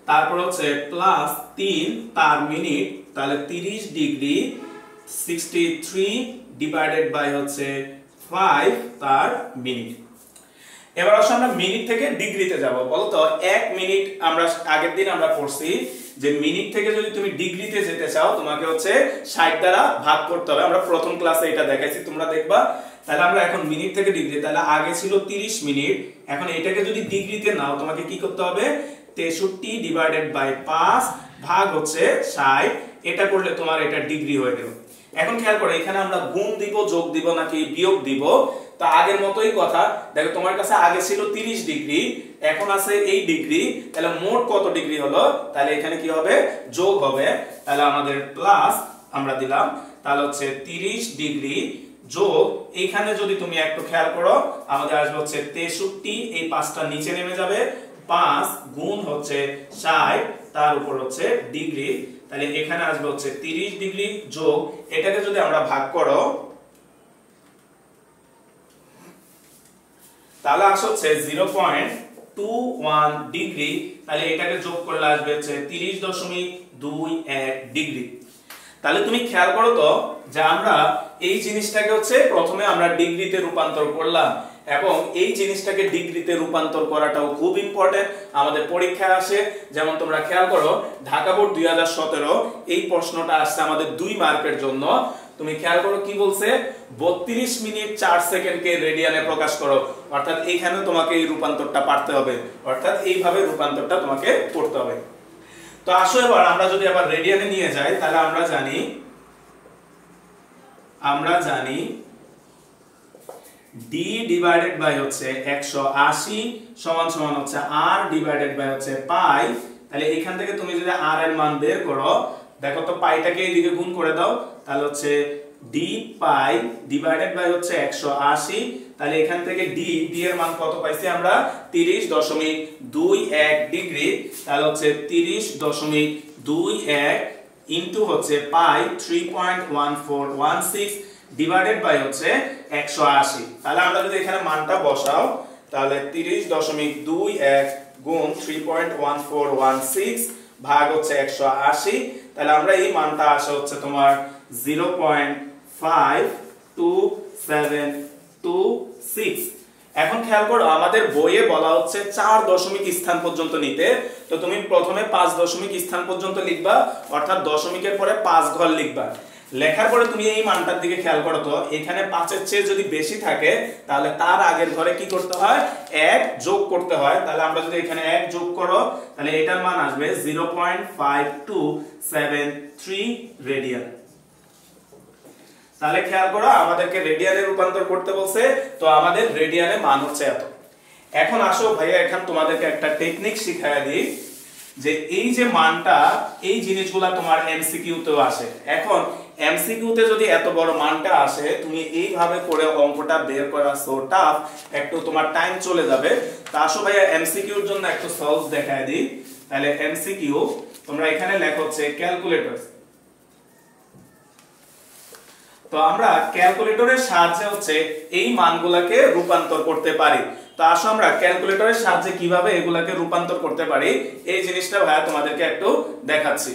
তারপর হচ্ছে প্লাস 3 তার মিনিট, তাহলে 30 ডিগ্রি 63 ডিভাইডেড বাই হচ্ছে 5 তার মিনিট। এবার আসলে আমরা মিনিট থেকে ডিগ্রিতে যাব। বলতো 1 মিনিট আমরা আগের দিন আমরা পড়ছি যে মিনিট থেকে যদি তুমি ডিগ্রিতে যেতে চাও তোমাকে হচ্ছে 60 দ্বারা ভাগ করতে হবে। আমরা প্রথম ক্লাসে এটা দেখাইছি, তোমরা দেখবা। তাহলে আমরা এখন মিনিট থেকে ডিগ্রি, তাহলে আগে ছিল 30 মিনিট, এখন এটাকে যদি ডিগ্রিতে নাও তোমাকে কি করতে হবে 63 ডিভাইডেড বাই 5 ভাগ হচ্ছে 60, এটা করলে তোমার এটা ডিগ্রি হয়ে গেল। এখন খেয়াল করো এখানে আমরা গুণ দিব, যোগ দিব নাকি বিয়োগ দিব। তো আগের মতোই কথা, দেখো তোমার কাছে আগে ছিল 30 ডিগ্রি, এখন আছে এই ডিগ্রি, তাহলে মোট কত ডিগ্রি হলো, তাহলে এখানে কি হবে যোগ হবে। তাহলে আমাদের প্লাস আমরা দিলাম, তাহলে হচ্ছে 30 ডিগ্রি যোগ, এইখানে যদি তুমি একটু খেয়াল করো আমাদের আসবে হচ্ছে 63, এই 5টা নিচে নেমে যাবে, 5 গুণ হচ্ছে 60 তার উপর হচ্ছে ডিগ্রি, তাহলে এখানে আসবে হচ্ছে 30 ডিগ্রি যোগ, এটাকে যদি আমরা ভাগ করো তাহলে আসে হচ্ছে 0.21 ডিগ্রি, তাহলে এটাকে যোগ করলে আসবে হচ্ছে 30.21 ডিগ্রি। তাহলে তুমি খেয়াল করো তো যে আমরা এই জিনিসটাকে হচ্ছে প্রথমে আমরা ডিগ্রিতে রূপান্তর করলাম, এবং এই জিনিসটাকে ডিগ্রিতে রূপান্তর করাটাও খুব ইম্পর্টেন্ট, আমাদের পরীক্ষায় আসে। যেমন তোমরা খেয়াল করো ঢাকা বোর্ড 2017 এই প্রশ্নটা আসছে আমাদের 2 মার্কের জন্য। তুমি খেয়াল করো কি বলছে, 32 মিনিট 4 সেকেন্ডকে রেডিয়ানে প্রকাশ করো, অর্থাৎ এইখানে তোমাকে এই রূপান্তরটা পারতে হবে, অর্থাৎ এইভাবে রূপান্তরটা তোমাকে করতে হবে। তো আসো এবার আমরা যদি আবার রেডিয়ানে নিয়ে যাই, তাহলে আমরা জানি d ডিভাইডেড বাই হচ্ছে 180 সমান সমান হচ্ছে r ডিভাইডেড বাই হচ্ছে পাই। তাহলে এখান থেকে তুমি যদি r এর মান বের করো, দেখো তো পাইটাকে এইদিকে গুণ করে দাও, তাহলে হচ্ছে d পাই ডিভাইডেড বাই হচ্ছে 180, তাহলে এখান থেকে d এর মান কত পাইছি আমরা 30.21 ডিগ্রি, তাহলে হচ্ছে 30.21 ইনটু হচ্ছে পাই 3.1416 ডিভাইডেড বাই হচ্ছে 180। তাহলে আমরা যদি এখানে মানটা বসাও, তাহলে 30.21 গুণ 3.1416 ভাগ হচ্ছে 180, তাহলে আমরা এই মানটা আসে হচ্ছে তোমার 0.52726। এখন খেয়াল করো আমাদের বইয়ে বলা হচ্ছে 4 দশমিক স্থান পর্যন্ত নিতে, তো তুমি প্রথমে 5 দশমিক স্থান পর্যন্ত লিখবা, অর্থাৎ দশমিকের পরে 5 ঘর লিখবা। লেখার পরে তুমি এই মানটার দিকে খেয়াল করো তো, এখানে 5 এর চেয়ে যদি বেশি থাকে তাহলে তার আগের ঘরে কি করতে হয় 1 যোগ করতে হয়। তাহলে আমরা যদি এখানে 1 যোগ করো তাহলে এটার মান আসবে 0.5273 রেডিয়ান। তাহলে খেয়াল করো আমাদেরকে রেডিয়ানে রূপান্তর করতে বলছে, তো আমাদের রেডিয়ানে মান হচ্ছে এত। এখন আসো ভাইয়া এখন তোমাদেরকে একটা টেকনিক শিখায়া দিই, যে এই যে মানটা এই জিনিসগুলা তোমার এমসিকিউ তেও আসে। এখন এমসিকিউ তে যদি এত বড় মানটা আসে তুমি এইভাবে করে অঙ্কটা বের করা সো টাফ, একটু তোমার টাইম চলে যাবে। তা আসো ভাইয়া এমসিকিউর জন্য একটু সলভ দেখায় দিই। তাহলে এমসিকিউ তোমরা এখানে লেখো হচ্ছে ক্যালকুলেটর। তো আমরা ক্যালকুলেটরের সাহায্যে হচ্ছে এই মানগুলাকে রূপান্তর করতে পারি। তো আসো আমরা ক্যালকুলেটরের সাহায্যে কিভাবে এগুলাকে রূপান্তর করতে পারি এই জিনিসটা ভাইয়া তোমাদেরকে একটু দেখাচ্ছি।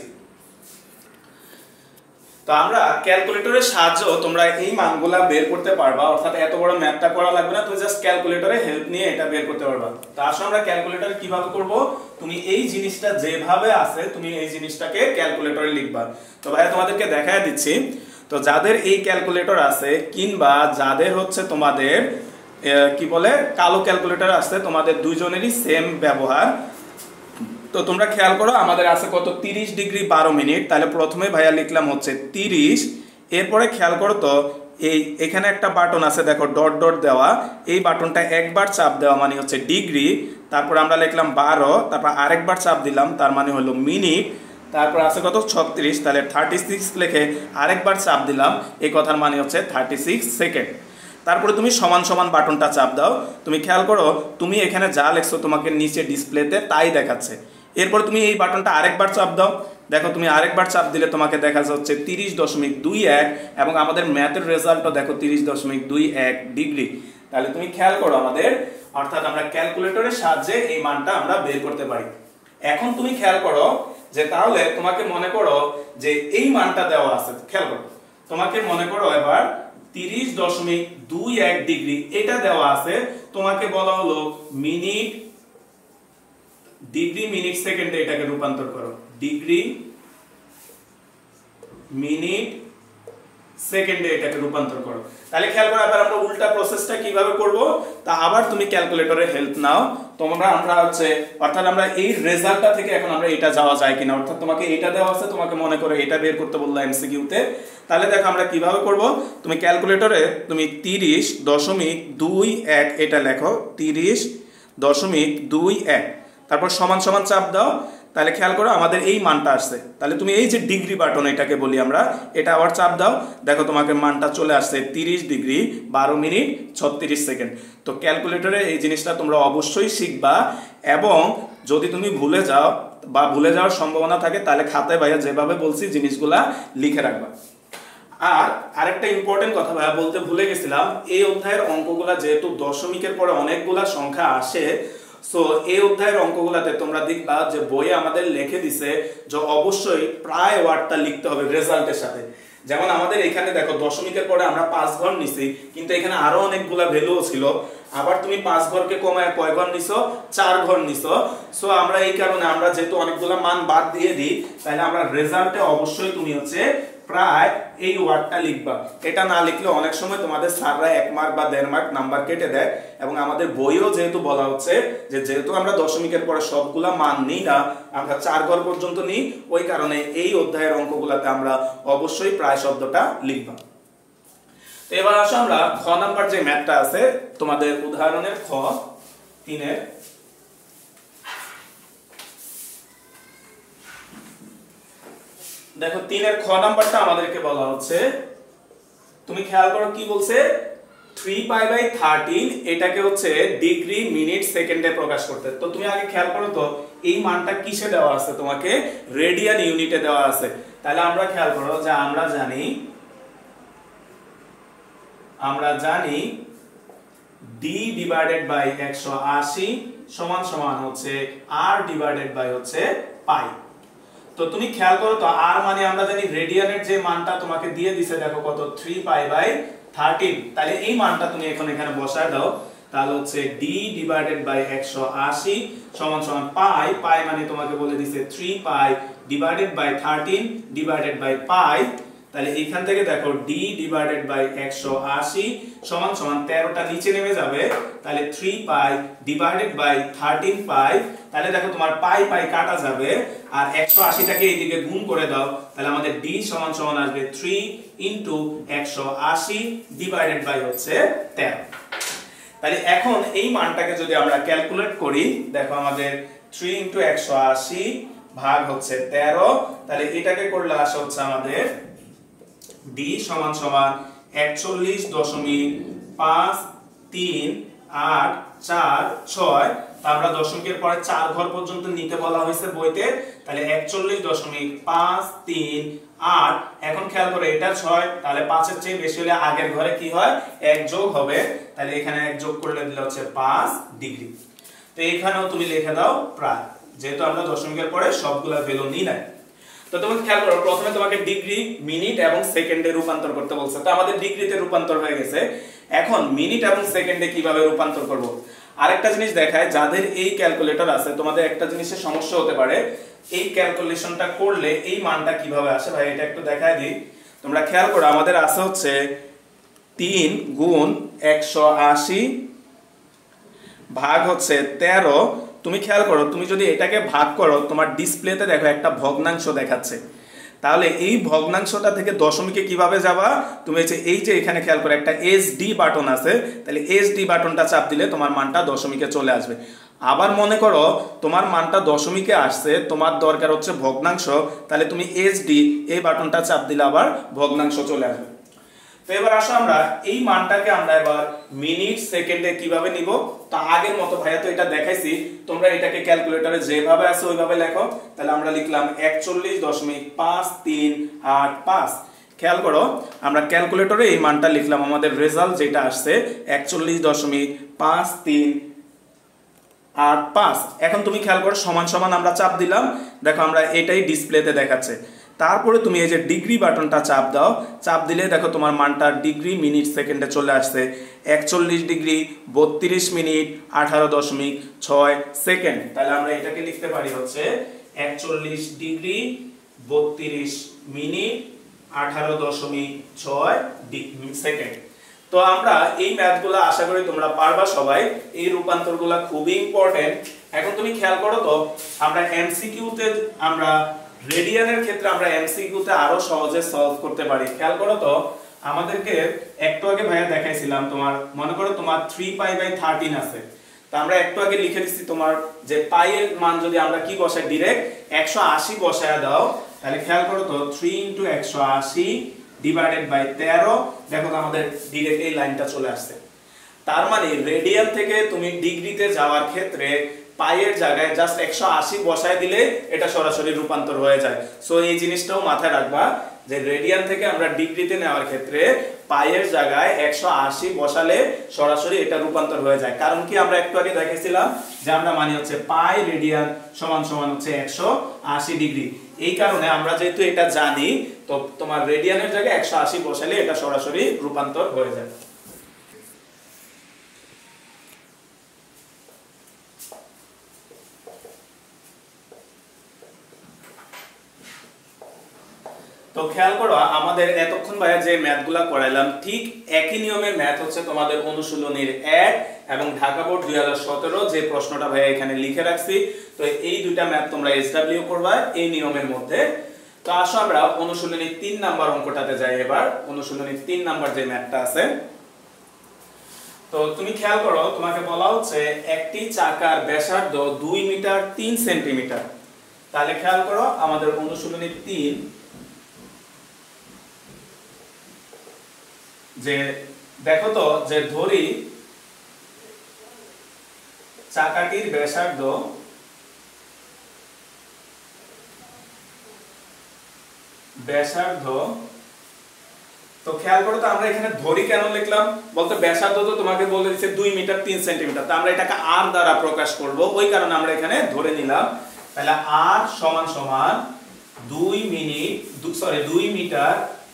তো আমরা ক্যালকুলেটরের সাহায্যে তোমরা এই মানগুলা বের করতে পারবা, অর্থাৎ এত বড় ম্যাথটা করা লাগবে না, তুমি জাস্ট ক্যালকুলেটরের হেল্প নিয়ে এটা বের করতে পারবা। তো আসো আমরা ক্যালকুলেটর কিভাবে করব, তুমি এই জিনিসটা যেভাবে আছে তুমি এই জিনিসটাকে ক্যালকুলেটরে লিখবা। তো ভাইয়া তোমাদেরকে দেখায় দিচ্ছি। তো যাদের এই ক্যালকুলেটর আছে কিংবা যাদের হচ্ছে তোমাদের কি বলে কালো ক্যালকুলেটর আছে, তোমাদের দুইজনেরই সেম ব্যবহার। তো তোমরা খেয়াল করো আমাদের আছে কত 30 ডিগ্রি 12 মিনিট, তাহলে প্রথমে ভাইয়া লিখলাম হচ্ছে 30, এরপরে খেয়াল করো তো এই এখানে একটা বাটন আছে দেখো ডট ডট দেওয়া, এই বাটনটা একবার চাপ দেওয়া মানে হচ্ছে ডিগ্রি, তারপর আমরা লিখলাম 12, তারপর আরেকবার চাপ দিলাম তার মানে হলো মিনিট, তারপর আছে কত 36, তাহলে 36 লিখে আরেকবার চাপ দিলাম, এই কথার মানে হচ্ছে 36 সেকেন্ড। তারপরে তুমি সমান সমান বাটনটা চাপ দাও, তুমি খেয়াল করো তুমি এখানে যা লিখছো তোমাকে নিচে ডিসপ্লেতে তাই দেখাচ্ছে। এরপর তুমি এই বাটনটা আরেকবার চাপ দাও, দেখো তুমি আরেকবার চাপ দিলে তোমাকে দেখা যাচ্ছে 30.21 এবং আমাদের ম্যাথের রেজাল্টও দেখো 30.21 ডিগ্রি। তাহলে তুমি খেয়াল করো আমাদের, অর্থাৎ আমরা ক্যালকুলেটরের সাহায্যে এই মানটা আমরা বের করতে পারি। এখন তুমি খেয়াল করো যে তাহলে তোমাকে মনে করো যে এই মানটা দেওয়া আছে, খেয়াল করো তোমাকে মনে করো এবার 30.21 ডিগ্রি এটা দেওয়া আছে, তোমাকে বলা হলো মিনিট, ডিগ্রি মিনিট সেকেন্ডে এটাকে রূপান্তর করো, ডিগ্রি মিনিট সেকেন্ডে এটাকে রূপান্তর করো। তাহলে খেয়াল করো এবার আমরা উল্টা প্রসেসটা কিভাবে করব, তা আবার তুমি ক্যালকুলেটরের হেল্প নাও। আমরা অর্থাৎ আমরা এই রেজাল্টটা থেকে এখন আমরা এটা যাওয়া যায় কিনা, অর্থাৎ তোমাকে এটা দেওয়া আছে, তোমাকে মনে করো এটা বের করতে বললো এমসিকিউতে। তাহলে দেখো আমরা কিভাবে করব, তুমি ক্যালকুলেটরে তুমি 30.21 এটা লেখো, 30.21, তারপর সমান সমান চাপ দাও। তাহলে খেয়াল করো আমাদের এই মানটা আসছে, তাহলে তুমি এই যে ডিগ্রি বাটন এটাকে বলি আমরা, এটা আবার চাপ দাও, দেখো তোমাকে মানটা চলে আসছে 30 ডিগ্রি 12 মিনিট 36 সেকেন্ড। তো ক্যালকুলেটরে এই জিনিসটা তোমরা অবশ্যই শিখবা, এবং যদি তুমি ভুলে যাও বা ভুলে যাওয়ার সম্ভাবনা থাকে তাহলে খাতায় ভাইয়া যেভাবে বলছি জিনিসগুলা লিখে রাখবা। আর আরেকটা ইম্পর্টেন্ট কথা ভাইয়া বলতে ভুলে গেছিলাম, এই অধ্যায়ের অঙ্কগুলা যেহেতু দশমিকের পরে অনেকগুলা সংখ্যা আসে, সো এই অধ্যায়ের অঙ্কগুলাতে তোমরা দেখবা যে বইয়ে আমাদের লিখে দিছে যে অবশ্যই প্রায় ওয়ার্ডটা লিখতে হবে রেজাল্টের সাথে। যেমন আমাদের এখানে দেখো দশমিকের পরে আমরা 5 ঘর নিছি, কিন্তু এখানে আরো অনেকগুলা ভ্যালুও ছিল, আবার তুমি 5 ঘরকে কমায় কয় ঘর নিছো, 4 ঘর নিছো। সো আমরা এই কারণে আমরা যেহেতু অনেকগুলা মান বাদ দিয়ে দিই, তাহলে আমরা রেজাল্টে অবশ্যই তুমি প্রায় এই ওয়ার্ডটা লিখবা। এটা না লিখলে অনেক সময় তোমাদের স্যাররা 1 মার্ক বা 1.5 মার্ক নাম্বার কেটে দেয়। এবং আমাদের বইও যেহেতু বলা হচ্ছে যে যেহেতু আমরা দশমিকের পরে সবগুলা মান নিই না, আমরা 4 ঘর পর্যন্ত নিই, ওই কারণে এই অধ্যায়ের অঙ্কগুলাতে আমরা অবশ্যই প্রায় শব্দটা লিখবা। তো এবার আসো আমরা খ নাম্বার যে ম্যাথটা আছে তোমাদের উদাহরণের খ 3-এর, দেখো 3-এর খ নাম্বারটা আমাদেরকে বলা হচ্ছে, তুমি খেয়াল করো কি বলছে, 3π/13 এটাকে ডিগ্রি মিনিট সেকেন্ডে প্রকাশ করতে। তো তুমি আগে খেয়াল করো তো এই মানটা কিসে দেওয়া আছে, তোমাকে রেডিয়ান ইউনিটে দেওয়া আছে। তাহলে আমরা খেয়াল করো যে আমরা জানি d/180 সমান সমান r/পাই। তো তুমি খেয়াল করো তো r মানে আমরা জানি রেডিয়ানের যে মানটা তোমাকে দিয়ে দিছে, দেখো কত 3π/13। তাহলে এই মানটা তুমি এখানে বসায় দাও, তাহলে d/180 সমান সমান পাই মানে তোমাকে বলে দিছে 3π/13 তাহলে এইখান থেকে দেখো d/180 সমান সমান 13টা নিচে নেমে যাবে, তাহলে 3π/13 পাই। তাহলে দেখো তোমার পাই কাটা যাবে, আর 180টাকে এইদিকে গুণ করে দাও, তাহলে আমাদের d সমান সমান আসবে 3 × 180 ডিভাইডেড বাই 13। তাহলে এখন এই মানটাকে যদি আমরা ক্যালকুলেট করি, দেখো আমাদের 3 × 180 ভাগ 13, তাহলে এটাকে করলে আসে আমাদের d সমান সমান 41.53846। আমরা দশমিকের পরে 4 ঘর পর্যন্ত নিতে বলা হয়েছে বইতে, তাহলে 41.538। এখন খেয়াল করে এটা 6, তাহলে 5 এর চেয়ে বেশি হলে আগের ঘরে কি হয়, 1 যোগ হবে, তাহলে এখানে 1 যোগ করলে দিলে 5 ডিগ্রি। তো এখানেও তুমি লিখে দাও প্রায়, যেহেতু আমরা দশমিকের পরে সবগুলা ভ্যালু নিই নাই। তো তুমি খেয়াল করো প্রথমে তোমাকে ডিগ্রি মিনিট এবং সেকেন্ডে রূপান্তর করতে বলছে, তো আমাদের ডিগ্রিতে রূপান্তর হয়ে গেছে। এখন মিনিট এবং সেকেন্ডে কিভাবে রূপান্তর করব, আরেকটা জিনিস দেখায়, যাদের এই ক্যালকুলেটর আছে তোমাদের একটা জিনিসের সমস্যা হতে পারে, এই ক্যালকুলেশনটা করলে এই মানটা কিভাবে আসে ভাই এটা একটু দেখায় দিই। তোমরা খেয়াল করো আমাদের আছে 3 × 180 ভাগ 13। তুমি খেয়াল করো তুমি যদি এটাকে ভাগ করো, তোমার ডিসপ্লেতে দেখো একটা ভগ্নাংশ দেখাচ্ছে, তাহলে এই ভগ্নাংশটা থেকে দশমিকে কিভাবে যাবা, তুমি এই যে এখানে খেয়াল করো একটা SD বাটন আছে, তাহলে SD বাটনটা চাপ দিলে তোমার মানটা দশমিকে চলে আসবে। আবার মনে করো তোমার মানটা দশমিকে আসছে, তোমার দরকার ভগ্নাংশ, তাহলে তুমি SD এই বাটনটা চাপ দিলে আবার ভগ্নাংশ চলে আসবে। তো এবার আসো আমরা এই মানটাকে আমরা এবার মিনিট সেকেন্ডে কিভাবে নিব, তা আগের মতো ভাইয়া তো এটা দেখাইছি, তোমরা এটাকে ক্যালকুলেটরে যেভাবে আছে ওইভাবে লেখো। তাহলে আমরা লিখলাম 41.5385। খেয়াল করো আমরা ক্যালকুলেটরে এই মানটা লিখলাম, আমাদের রেজাল্ট যেটা আসছে 41.5385। আর 5। এখন তুমি খেয়াল করো সমান সমান আমরা চাপ দিলাম, দেখো আমরা এটাই ডিসপ্লেতে দেখাচ্ছে। তারপরে তুমি এই যে ডিগ্রি বাটনটা চাপ দাও, চাপ দিলে দেখো তোমার মানটা ডিগ্রি মিনিট সেকেন্ডে চলে আসছে। 41 ডিগ্রি 32 মিনিট 18.6 সেকেন্ড। তাহলে আমরা এটাকে লিখতে পারি হচ্ছে 41 ডিগ্রি 32 মিনিট 18.6 সেকেন্ড। তো আমরা এই ম্যাথগুলো আশা করি তোমরা পারবা সবাই। এই রূপান্তরগুলো খুবই ইম্পর্টেন্ট। এখন তুমি খেয়াল করো তো আমরা এমসিকিউতে আমরা রেডিয়ানের ক্ষেত্রে আমরা এমসিকিউতে আরো সহজে সলভ করতে পারি। খেয়াল করো তো আমাদেরকে একটু আগে ভাইয়া দেখাইছিলাম, তোমার মনে করো তোমার 3π/13 আছে। তো আমরা একটু আগে লিখে দিচ্ছি তোমার যে পাই এর মান যদি আমরা কি বসাই ডাইরেক্ট 180 বসায় দাও, তাহলে খেয়াল করো তো 3 × 180 ডিভাইডেড বাই 13। দেখো আমাদের ডাইরেক্ট এই লাইনটা চলে আসছে। তার মানে রেডিয়ান থেকে তুমি ডিগ্রিতে যাওয়ার ক্ষেত্রে পাইয়ের জায়গায় জাস্ট 180 বসায় দিলে এটা সরাসরি রূপান্তর হয়ে যায়। সো এই জিনিসটাও মাথায় রাখবা যে রেডিয়ান থেকে আমরা ডিগ্রিতে নেওয়ার ক্ষেত্রে পাইয়ের জায়গায় 180 বসালে সরাসরি এটা রূপান্তর হয়ে যায়। কারণ কি আমরা একটু আগে দেখেছিলাম যে আমরা মানি হচ্ছে পাই রেডিয়ান সমান সমান হচ্ছে 180 ডিগ্রি। এই কারণে আমরা যেহেতু এটা জানি, তো তোমার রেডিয়ানের জায়গায় 180 বসালে এটা সরাসরি রূপান্তর হয়ে যায়। তো খেয়াল করো আমাদের এতক্ষণ ভাইয়া যে ম্যাথগুলা করাইলাম ঠিক একই নিয়মের ম্যাথ হচ্ছে তোমাদের অনুশীলনীর 1 এবং ঢাকা বোর্ড 2017 যে প্রশ্নটা ভাইয়া এখানে লিখে রাখছি। তো এই দুইটা ম্যাথ তোমরা এসডব্লিউ করবা এই নিয়মের মধ্যে। তো আসো আমরা অনুশীলনীর 3 নাম্বার অঙ্কটাতে যাই। এবার অনুশীলনীর 3 নাম্বার যে ম্যাথটা আছে, তো তুমি খেয়াল করো তোমাকে বলা হচ্ছে একটি চাকার ব্যাসার্ধ 2 মিটার 3 সেন্টিমিটার। তাহলে খেয়াল করো আমাদের অনুশীলনীর 3 যে দেখো তো যে ধরি চাকাটির ব্যাসার্ধ তো খেয়াল করো তো আমরা এখানে ধরি কেন লিখলাম বলতে ব্যাসার্ধ তো তোমাকে বলে দিচ্ছে 2 মিটার 3 সেন্টিমিটার। তো আমরা এটাকে r দ্বারা প্রকাশ করব, ওই কারণে আমরা এখানে ধরে নিলাম। তাহলে r সমান সমান 2 মিটার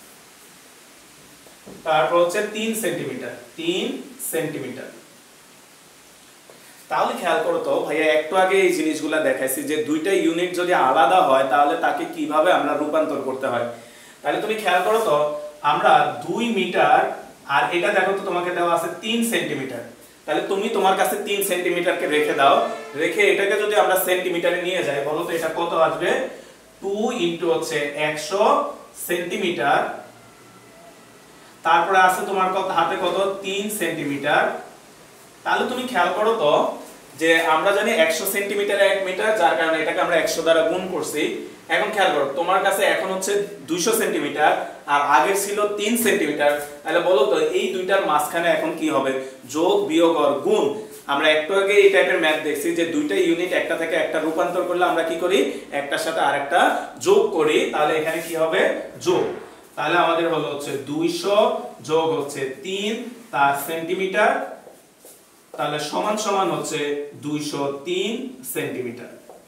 তারপর হচ্ছে 3 সেন্টিমিটার। তাহলে খেয়াল করো তো ভাইয়া একটু আগে এই জিনিসগুলো দেখাইছি যে দুইটা ইউনিট যদি আলাদা হয় তাহলে তাকে কিভাবে আমরা রূপান্তর করতে হয়। তাহলে তুমি খেয়াল করো তো আমরা 2 মিটার আর এটা দেখো তো তোমাকে দেওয়া আছে 3 সেন্টিমিটার। তাহলে তুমি তোমার কাছে 3 সেন্টিমিটারকে রেখে দাও, রেখে এটাকে যদি আমরা সেন্টিমিটারে নিয়ে যাই বলো তো এটা কত আসবে? 2 ইনটু হচ্ছে 100 সেন্টিমিটার, তারপরে আছে তোমার কত হাতে কত 3 সেন্টিমিটার। তাহলে তুমি খেয়াল করো তো যে আমরা জানি 100 সেন্টিমিটার 1 মিটার, যার কারণে এটাকে আমরা 100 দ্বারা গুণ করছি। এখন খেয়াল করো তোমার কাছে এখন হচ্ছে 200 সেন্টিমিটার আর আগে ছিল 3 সেন্টিমিটার। তাহলে বলো তো এই দুইটার মাঝখানে এখন কি হবে? যোগ বিয়োগ আর গুণ। আমরা একটু আগে এই টাইপের ম্যাথ দেখছি যে দুইটা ইউনিট একটা থেকে একটা রূপান্তর করলে আমরা কি করি? একটার সাথে আরেকটা যোগ করি। তাহলে এখানে কি হবে? যোগ। তাহলে আমাদের হলো হচ্ছে 200 যোগ হচ্ছে 3 তার সেন্টিমিটার, তাহলে সমান সমান হচ্ছে 203 সেন্টিমিটার।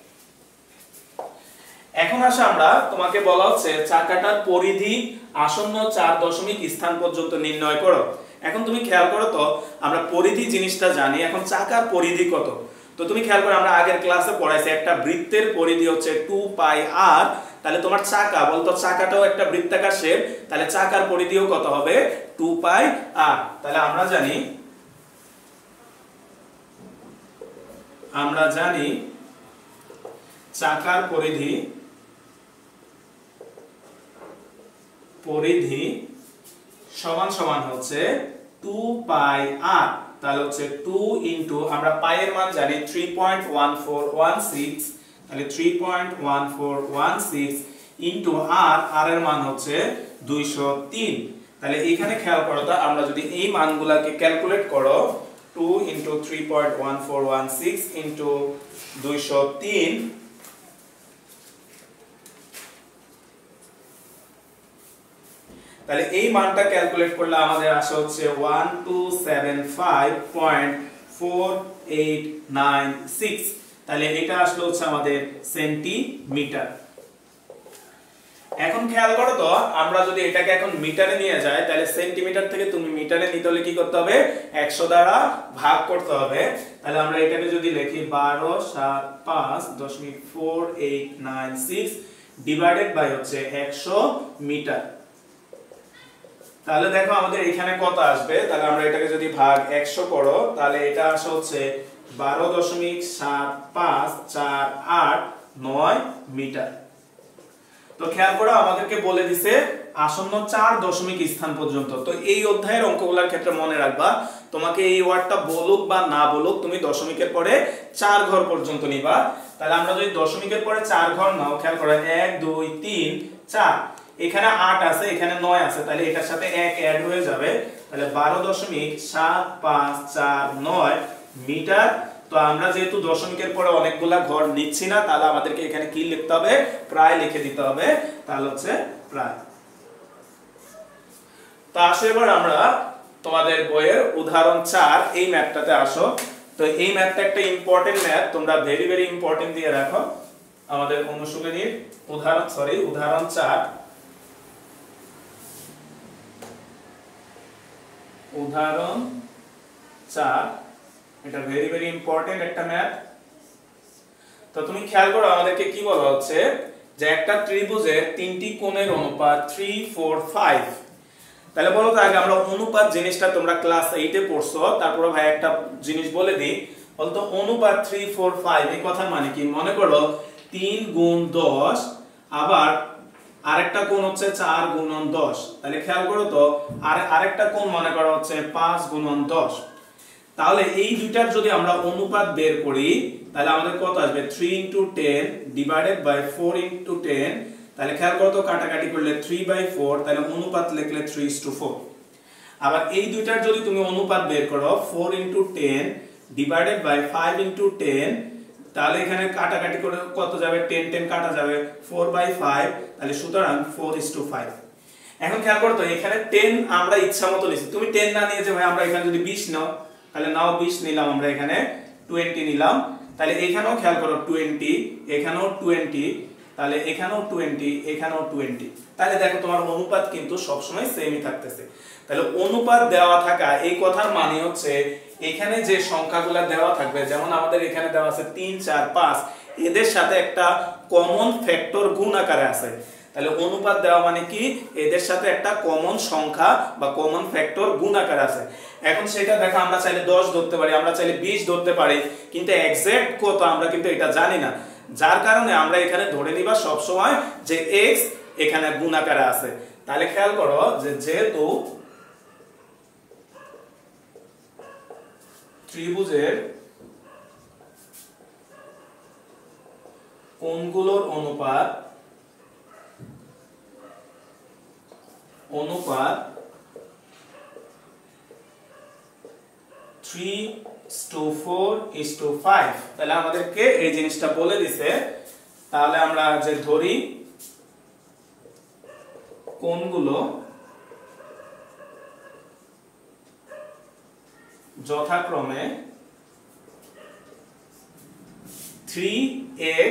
এখন আসে আমরা তোমাকে বলা হচ্ছে চাকাটার পরিধি আসন্ন 4 দশমিক স্থান পর্যন্ত নির্ণয় করো। এখন তুমি খেয়াল করো তো আমরা পরিধি জিনিসটা জানি, এখন চাকার পরিধি কত? তো তুমি খেয়াল করো আমরা আগের ক্লাসে পড়াইছি একটা বৃত্তের পরিধি হচ্ছে 2πr। তাহলে তোমার চাকা বলতো চাকাটাও একটা বৃত্তাকার শেপ, তাহলে চাকার পরিধিও কত হবে? 2πr। তাহলে আমরা জানি চাকার পরিধি সমান সমান হচ্ছে 2πr। তাহলে হচ্ছে 2 ইনটু আমরা পাই এর মান জানি 3.1416, তাহলে 3.1416 ইনটু r এর মান হচ্ছে 203। তাহলে এখানে খেয়াল করো তো আমরা যদি এই মানগুলোকে ক্যালকুলেট করো 2 ইনটু 3.1416 ইনটু 203, তাহলে এই মানটা ক্যালকুলেট করলে আমাদের আসে হচ্ছে 1275.4 4896, তাহলে এটা আসলে হচ্ছে আমাদের সেন্টিমিটার। এখন খেয়াল করো তো, আমরা যদি এটাকে এখন মিটারে নিয়ে যাই, তাহলে সেন্টিমিটার থেকে তুমি মিটারে নিতে হলে কি করতে হবে? 100 দ্বারা ভাগ করতে হবে। তাহলে আমরা এটাকে যদি লিখি 12.5.4896 ডিভাইডেড বাই হচ্ছে 100 মিটার। তাহলে দেখো আমাদের এখানে কত আসবে। তাহলে আমরা এটাকে যদি ভাগ 100 করো, তাহলে এটা আসে হচ্ছে 12.7548 মিটার। তো খেয়াল করো, আমাদেরকে বলে দিছে আসন্ন 4 দশমিক স্থান পর্যন্ত। তো এই অধ্যায়ের অঙ্কগুলোর ক্ষেত্রে মনে রাখবা, তোমাকে এই ওয়ার্ডটা বলুক বা না বলুক, তুমি দশমিকের পরে 4 ঘর পর্যন্ত নিবা। তাহলে আমরা যদি দশমিকের পরে 4 ঘর নাও, খেয়াল করো 1 2 3 4, এখানে 8 আছে, এখানে 9 আছে, তাহলে এটার সাথে 1 অ্যাড হয়ে যাবে। তাহলে 12.7549 মিটার। তো আমরা যেহেতু দশমিকের পরে অনেকগুলা ঘর নিচ্ছি না, তাহলে আমাদেরকে এখানে কি লিখতে হবে? প্রায় লিখে দিতে হবে। তাহলে হচ্ছে প্রায়। তো আসো এবার আমরা তোমাদের বইয়ের উদাহরণ 4 এই ম্যাথটাতে আসো। তো এই ম্যাথটা একটা ইম্পর্টেন্ট ম্যাথ, তোমরা ভেরি ভেরি ইম্পর্টেন্ট দিয়ে রাখো। আমাদের অনুশীলনীর উদাহরণ 4, উদাহরণ 4, এটা ভেরি ভেরি ইম্পর্টেন্ট একটা ম্যাথ। তো তুমি খেয়াল করো, আমাদেরকে কি বলা হচ্ছে যে একটা ত্রিভুজের 3টি কোণের অনুপাত 3 4 5। তাহলে বলো তো আগে আমরা অনুপাত জিনিসটা তোমরা ক্লাস 8 এ পড়ছো, তারপরে ভাই একটা জিনিস বলে দিই। বলতো অনুপাত 3 4 5 এই কথার মানে কি? মনে করো 3 গুণ 10, আবার আরেকটা কোণ হচ্ছে 4 গুণন 10। তাহলে খেয়াল করো তো, আরেকটা কোণ মনে করো হচ্ছে 5 গুণন 10। তাহলে এই দুইটার যদি আমরা অনুপাত বের করি, তাহলে আমাদের কত আসবে? 3 * 10 ডিভাইডেড বাই 4 * 10। তাহলে খেয়াল করো তো, কাটাকাটি করলে 3/4, তাহলে অনুপাত লিখলে 3:4। আবার এই দুইটার যদি তুমি অনুপাত বের করো 4 * 10 ডিভাইডেড বাই 5 * 10, তাহলে এখানে কাটাকাটি করে কত যাবে? 10 10 কাটা যাবে, 4/5, তাহলে সুতরাং 4:5। এখন খেয়াল করো তো, এখানে 10 আমরা ইচ্ছা মতো নিছি। তুমি 10 না নিয়ে যে ভাই আমরা এখানে যদি 20 নাও, তাহলে নাও 20 নিলাম, আমরা এখানে 20 নিলাম। তাহলে এখানেও খেয়াল করো 20, এখানেও 20, তাহলে এখানেও 20, এখানেও 20। তাহলে দেখো তোমার অনুপাত কিন্তু সবসময় সেমই থাকতেছে। তাহলে অনুপাত দেওয়া থাকা এই কথার মানে হচ্ছে এখানে যে সংখ্যাগুলো দেওয়া থাকবে, যেমন আমাদের এখানে দেওয়া আছে 3 4 5, এদের সাথে একটা কমন ফ্যাক্টর গুণ আকারে আছে। তাহলে অনুপাত দেওয়া মানে কি? এদের সাথে একটা কমন সংখ্যা বা কমন ফ্যাক্টর গুণ আকারে আছে। এখন সেটা দেখো, আমরা চাইলে 10 ধরতে পারি, আমরা চাইলে 20 ধরতে পারি, কিন্তু এক্সাক্ট কত আমরা কিন্তু এটা জানি না। যার কারণে আমরা এখানে ধরে নিবা সব সময় যে x এখানে গুণ আকারে আছে। তাহলে খেয়াল করো যে যেহেতু ত্রিভুজের কোণগুলোর অনুপাত 3:4:5, তাহলে আমাদেরকে এই জিনিসটা বলে দিছে। তাহলে আমরা যে ধরি কোণগুলো যথাক্রমে 3x,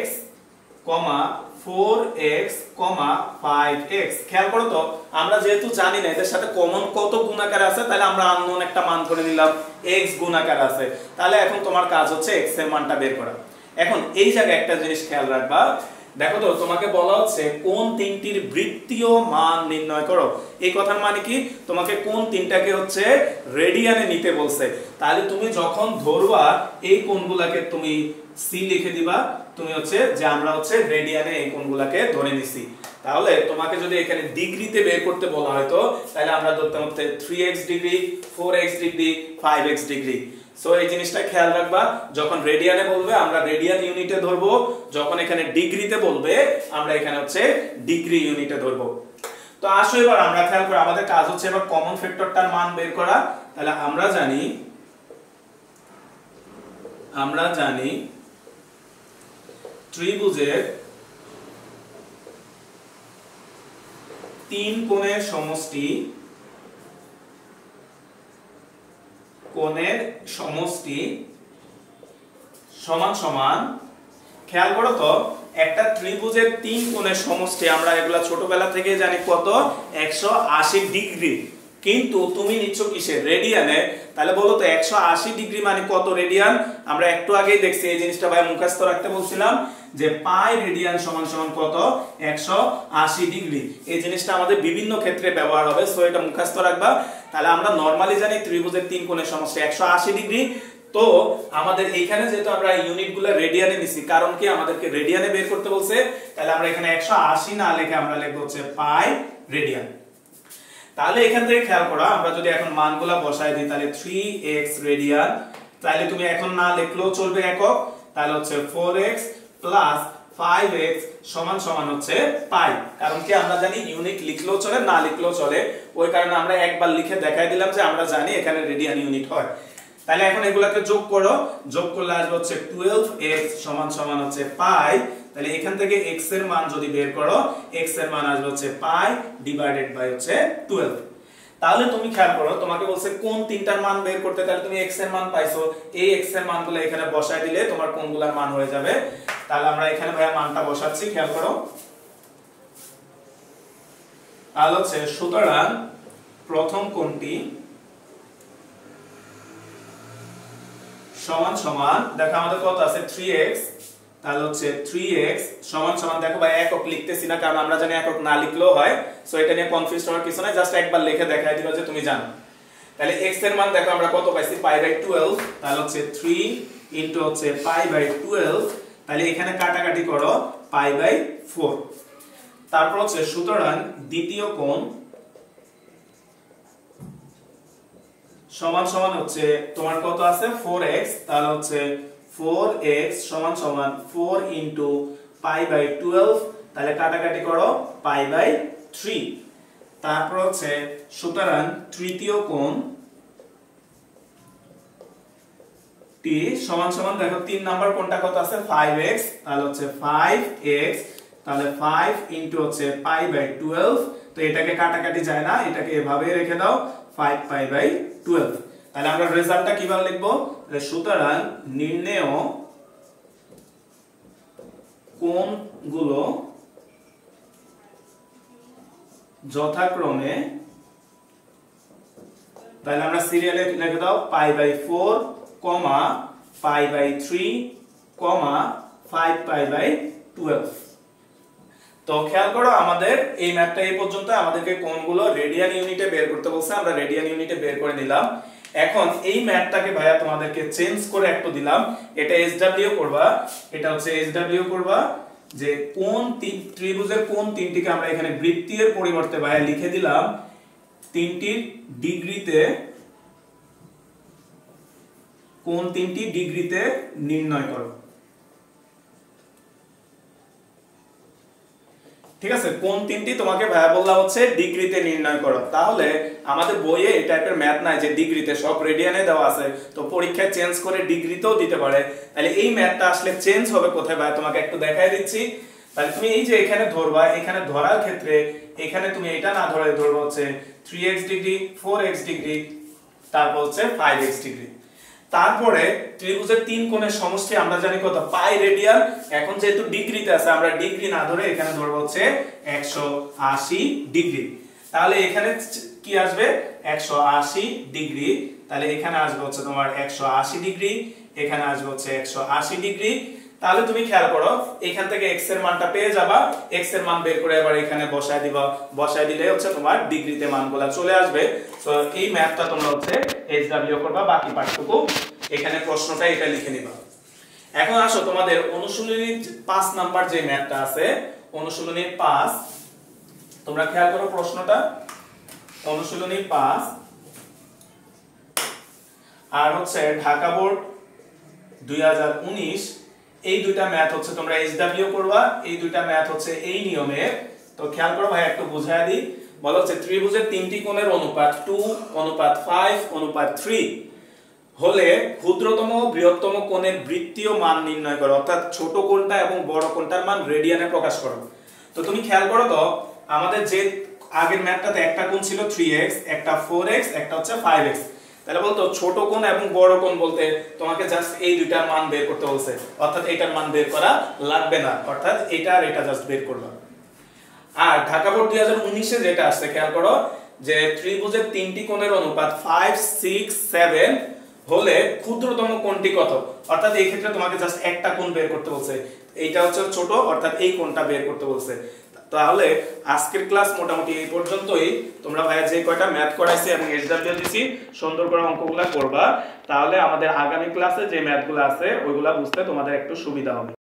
4x, 5x। খেয়াল করো তো, আমরা যেহেতু জানি না এদের সাথে কমন কত গুণাকার আছে, তাহলে আমরা আননোন একটা মান ধরে নিলাম x গুণাকার আছে। তাহলে এখন তোমার কাজ হচ্ছে x এর মানটা বের করা। এখন এই জায়গায় একটা জিনিস খেয়াল রাখবা, দেখো তো তোমাকে বলা হচ্ছে কোন তিনটির বৃত্তীয় মান নির্ণয় করো। এই কথার মানে কি? তোমাকে কোন তিনটাকে হচ্ছে রেডিয়ানে নিতে বলছে। তাহলে তুমি যখন ধরবা এই কোণগুলোকে তুমি সি লিখে দিবা, তুমি হচ্ছে যে আমরা হচ্ছে রেডিয়ানে এই কোণগুলোকে ধরে নিছি। তাহলে তোমাকে যদি এখানে ডিগ্রিতে বের করতে বলা হয়তো, তাহলে আমরা ধরতাম হচ্ছে 3x degree, 4x degree, 5x degree. So এই জিনিসটা খেয়াল রাখবা, যখন রেডিয়ানে বলবে আমরা রেডিয়ান ইউনিটে ধরবো, যখন এখানে ডিগ্রিতে বলবে আমরা এখানে হচ্ছে ডিগ্রি ইউনিটে ধরবো। তো আসো এবার আমরা খেয়াল করি, আমাদের কাজ হচ্ছে এবার কমন ফ্যাক্টরটার মান বের করা। তাহলে আমরা জানি ত্রিভুজের 3 কোণের সমষ্টি কোণের সমষ্টি সমান সমান, খেয়াল করো তো একটা ত্রিভুজের 3 কোণের সমষ্টি আমরা এগুলা ছোটবেলা থেকে জানি কত, 180 ডিগ্রি। কিন্তু তুমি নিচ্ছ কিসে, রেডিয়ানে। তাহলে বলো তো 180 ডিগ্রি মানে কত রেডিয়ান? আমরা একটু আগেই দেখছি, এই জিনিসটা ভাই মুখস্থ রাখতে বলছিলাম যে পাই রেডিয়ান সমান সমান কত, 180 ডিগ্রি। এই জিনিসটা আমাদের বিভিন্ন ক্ষেত্রে ব্যবহার হবে, সো এটা মুখস্থ রাখবা। তাহলে আমরা নরমালি জানি ত্রিভুজের 3 কোণের সমষ্টি 180 ডিগ্রি। তো আমাদের এইখানে যেহেতু আমরা ইউনিটগুলো রেডিয়ানে নিছি, কারণ কি আমাদেরকে রেডিয়ানে বের করতে বলছে, তাহলে আমরা এখানে 180 না লিখে আমরা লিখব হচ্ছে পাই রেডিয়ান। তাহলে এখান থেকে খেয়াল করো, আমরা যদি এখন মানগুলা বসাই দিই, তাহলে 3x রেডিয়ান, তাহলে তুমি এখন না লিখলেও চলবে একক, তাহলে হচ্ছে 4x প্লাস 5x সমান সমান হচ্ছে পাই। কারণ কি আমরা জানি ইউনিট লিখলেও চলে, না লিখলেও চলে, ওই কারণে আমরা একবার লিখে দেখাই দিলাম যে আমরা জানি এখানে রেডিয়ান ইউনিট হয়। তাহলে এখন এগুলাকে যোগ করো, যোগ করলে আসবে হচ্ছে 12x সমান সমান হচ্ছে পাই। তাহলে এখান থেকে x এর মান যদি বের করো, x এর মান আসবে হচ্ছে পাই ডিভাইডেড বাই হচ্ছে 12। তাহলে তুমি খেয়াল করো, তোমাকে বলছে কোন তিনটার মান বের করতে, তাহলে তুমি x এর মান পাইছো, এই x এর মানগুলো এখানে বসায় দিলে তোমার কোনগুলোর মান হয়ে যাবে। তাহলে আমরা এখানে ভাইয়া মানটা বসাচ্ছি, খেয়াল করো। আর হচ্ছে সুতরাং প্রথম কোণটি সমান সমান, দেখো আমাদের কত আছে 3x, তাহলে হচ্ছে 3x সমান সমান, দেখো ভাই একক লিখতেছি না কারণ আমরা জানি একক না লিখলেও হয়, সো এটা নিয়ে কনফিউজ হওয়ার কিছু নাই, জাস্ট একবার লিখে দেখাই দিবা যে তুমি জানো। তাহলে x এর মান দেখো আমরা কত পাইছি, পাই বাই 12, তাহলে হচ্ছে 3 ইনটু হচ্ছে পাই বাই 12, তাহলে এখানে কাটাকাটি করো পাই বাই 4। তারপর হচ্ছে সুতরাং দ্বিতীয় কোণ সমান সমান হচ্ছে তোমার কত আছে 4x, তাহলে হচ্ছে 4x সমান সমান 4 ইনটু পাই বাই 12, তাহলে কাটাকাটি করো পাই বাই 3। তারপর হচ্ছে সুতরাং তৃতীয় কোণ টি সমান সমান, দেখো 3 নাম্বার কোণটা কত আছে 5x, তাহলে হচ্ছে 5x, তাহলে 5 ইনটু হচ্ছে পাই বাই 12, তো এটাকে কাটাকাটি যায় না, এটাকে এভাবে রেখে দাও 5 পাই বাই 12। তাহলে আমরা রেজাল্টটা কিভাবে লিখবো, সুতরাং নির্ণেয় কোণগুলো যথাক্রমে, তাহলে আমরা সিরিয়ালে লিখে দাও pi by 4, pi by 3, 5 pi by 12। তো খেয়াল করো আমাদের এই ম্যাথটা এই পর্যন্ত, আমাদেরকে কোণগুলো রেডিয়ান ইউনিটে বের করতে বলছে, আমরা রেডিয়ান ইউনিটে বের করে নিলাম। এখন এই ম্যাথটাকে ভাইয়া তোমাদেরকে চেঞ্জ করে একটু দিলাম, এটা এসডব্লিউ করবা, এটা হচ্ছে এসডব্লিউ করবা যে কোণ ত্রিভুজের কোণ তিনটিকে আমরা এখানে বৃত্তের পরিবর্তে ভাইয়া লিখে দিলাম তিনটি ডিগ্রিতে, কোণ তিনটি ডিগ্রিতে নির্ণয় করো। ঠিক আছে, কোণ তিনটি তোমাকে ভাইয়া বললাম হচ্ছে ডিগ্রিতে নির্ণয় করো। তাহলে আমাদের বইয়ে এই টাইপের ম্যাথ নাই যে ডিগ্রিতে, সব রেডিয়ানে দেওয়া আছে, তো পরীক্ষায় চেঞ্জ করে ডিগ্রিতেও দিতে পারে। তাহলে এই ম্যাথটা আসলে চেঞ্জ হবে কোথায় ভাইয়া, তোমাকে একটু দেখাই দিচ্ছি। তাহলে তুমি এই যে এখানে ধরবা, এখানে ধরার ক্ষেত্রে এখানে তুমি এটা না ধরে ধরবা হচ্ছে 3x ডিগ্রি, 4x ডিগ্রি, তারপর হচ্ছে 5x ডিগ্রি। তারপরে ত্রিভুজের 3 কোণের সমষ্টি আমরা জানি কত, পাই রেডিয়ান। এখন যেহেতু ডিগ্রিতে আছে, আমরা ডিগ্রি না ধরে এখানে ধরবো হচ্ছে 180 ডিগ্রি। তাহলে এখানে কি আসবে 180 ডিগ্রি, তাহলে এখানে আসবে হচ্ছে তোমার 180 ডিগ্রি, এখানে আসবে হচ্ছে 180 ডিগ্রি। তাহলে তুমি খেয়াল করো, এখান থেকে x এর মানটা পেয়ে যাবা, x এর মান বের করে এবার এখানে বসায় দিবা, বসায় দিলে হচ্ছে তোমার ডিগ্রিতে মানগুলা চলে আসবে। তো এই ম্যাথটা তোমরা হচ্ছে এসডব্লিউ করবা, বাকি পাঠটুকু এখানে প্রশ্নটা এটা লিখে নিবা। এখন আসো তোমাদের অনুশীলনী 5 নাম্বার যে ম্যাথটা আছে, অনুশীলনী 5, তোমরা খেয়াল করো প্রশ্নটা, অনুশীলনী 5 আর হচ্ছে ঢাকা বোর্ড 2019, এই দুইটা ম্যাথ হচ্ছে তোমরা এসডব্লিউ করবা, এই দুইটা ম্যাথ হচ্ছে এই নিয়মে। তো খেয়াল করো ভাই, একটু বুঝাই দিই। বলা হচ্ছে ত্রিভুজের 3টি কোণের অনুপাত 2, অনুপাত 5, অনুপাত 3 হলে ক্ষুদ্রতম বৃহত্তম কোণের বৃত্তীয় মান নির্ণয় করো, অর্থাৎ ছোট কোণটা এবং বড় কোণটার মান রেডিয়ানে প্রকাশ করো। তো তুমি খেয়াল করো তো, আমাদের যে আগের ম্যাথটাতে একটা কোণ ছিল 3x, একটা 4x, একটা হচ্ছে 5x। তাহলে বলতো ছোট কোণ এবং বড় কোণ বলতে তোমাকে জাস্ট এই দুইটার মান বের করতে বলছে, অর্থাৎ এটার মান বের করা লাগবে না, অর্থাৎ এটা আর এটা জাস্ট বের করবা। আর ঢাকা বোর্ড 2019 এ যেটা আসছে খেয়াল করো যে ত্রিভুজের তিনটি কোণের অনুপাত 5, 6, 7 হলে ক্ষুদ্রতম কোণটি কত, অর্থাৎ এই ক্ষেত্রে তোমাকে জাস্ট একটা কোণ বের করতে বলছে, এইটা হচ্ছে ছোট, অর্থাৎ এই কোণটা বের করতে বলছে। তাহলে আজকের ক্লাস মোটামুটি এই পর্যন্তই। তোমরা ভাইয়া যে কয়টা ম্যাথ করাইছি এবং এইচডব্লিউ দিছি সুন্দর করে অঙ্কগুলো করবা, তাহলে আমাদের আগামী ক্লাসে যে ম্যাথগুলো আছে ওইগুলা বুঝতে তোমাদের একটু সুবিধা হবে।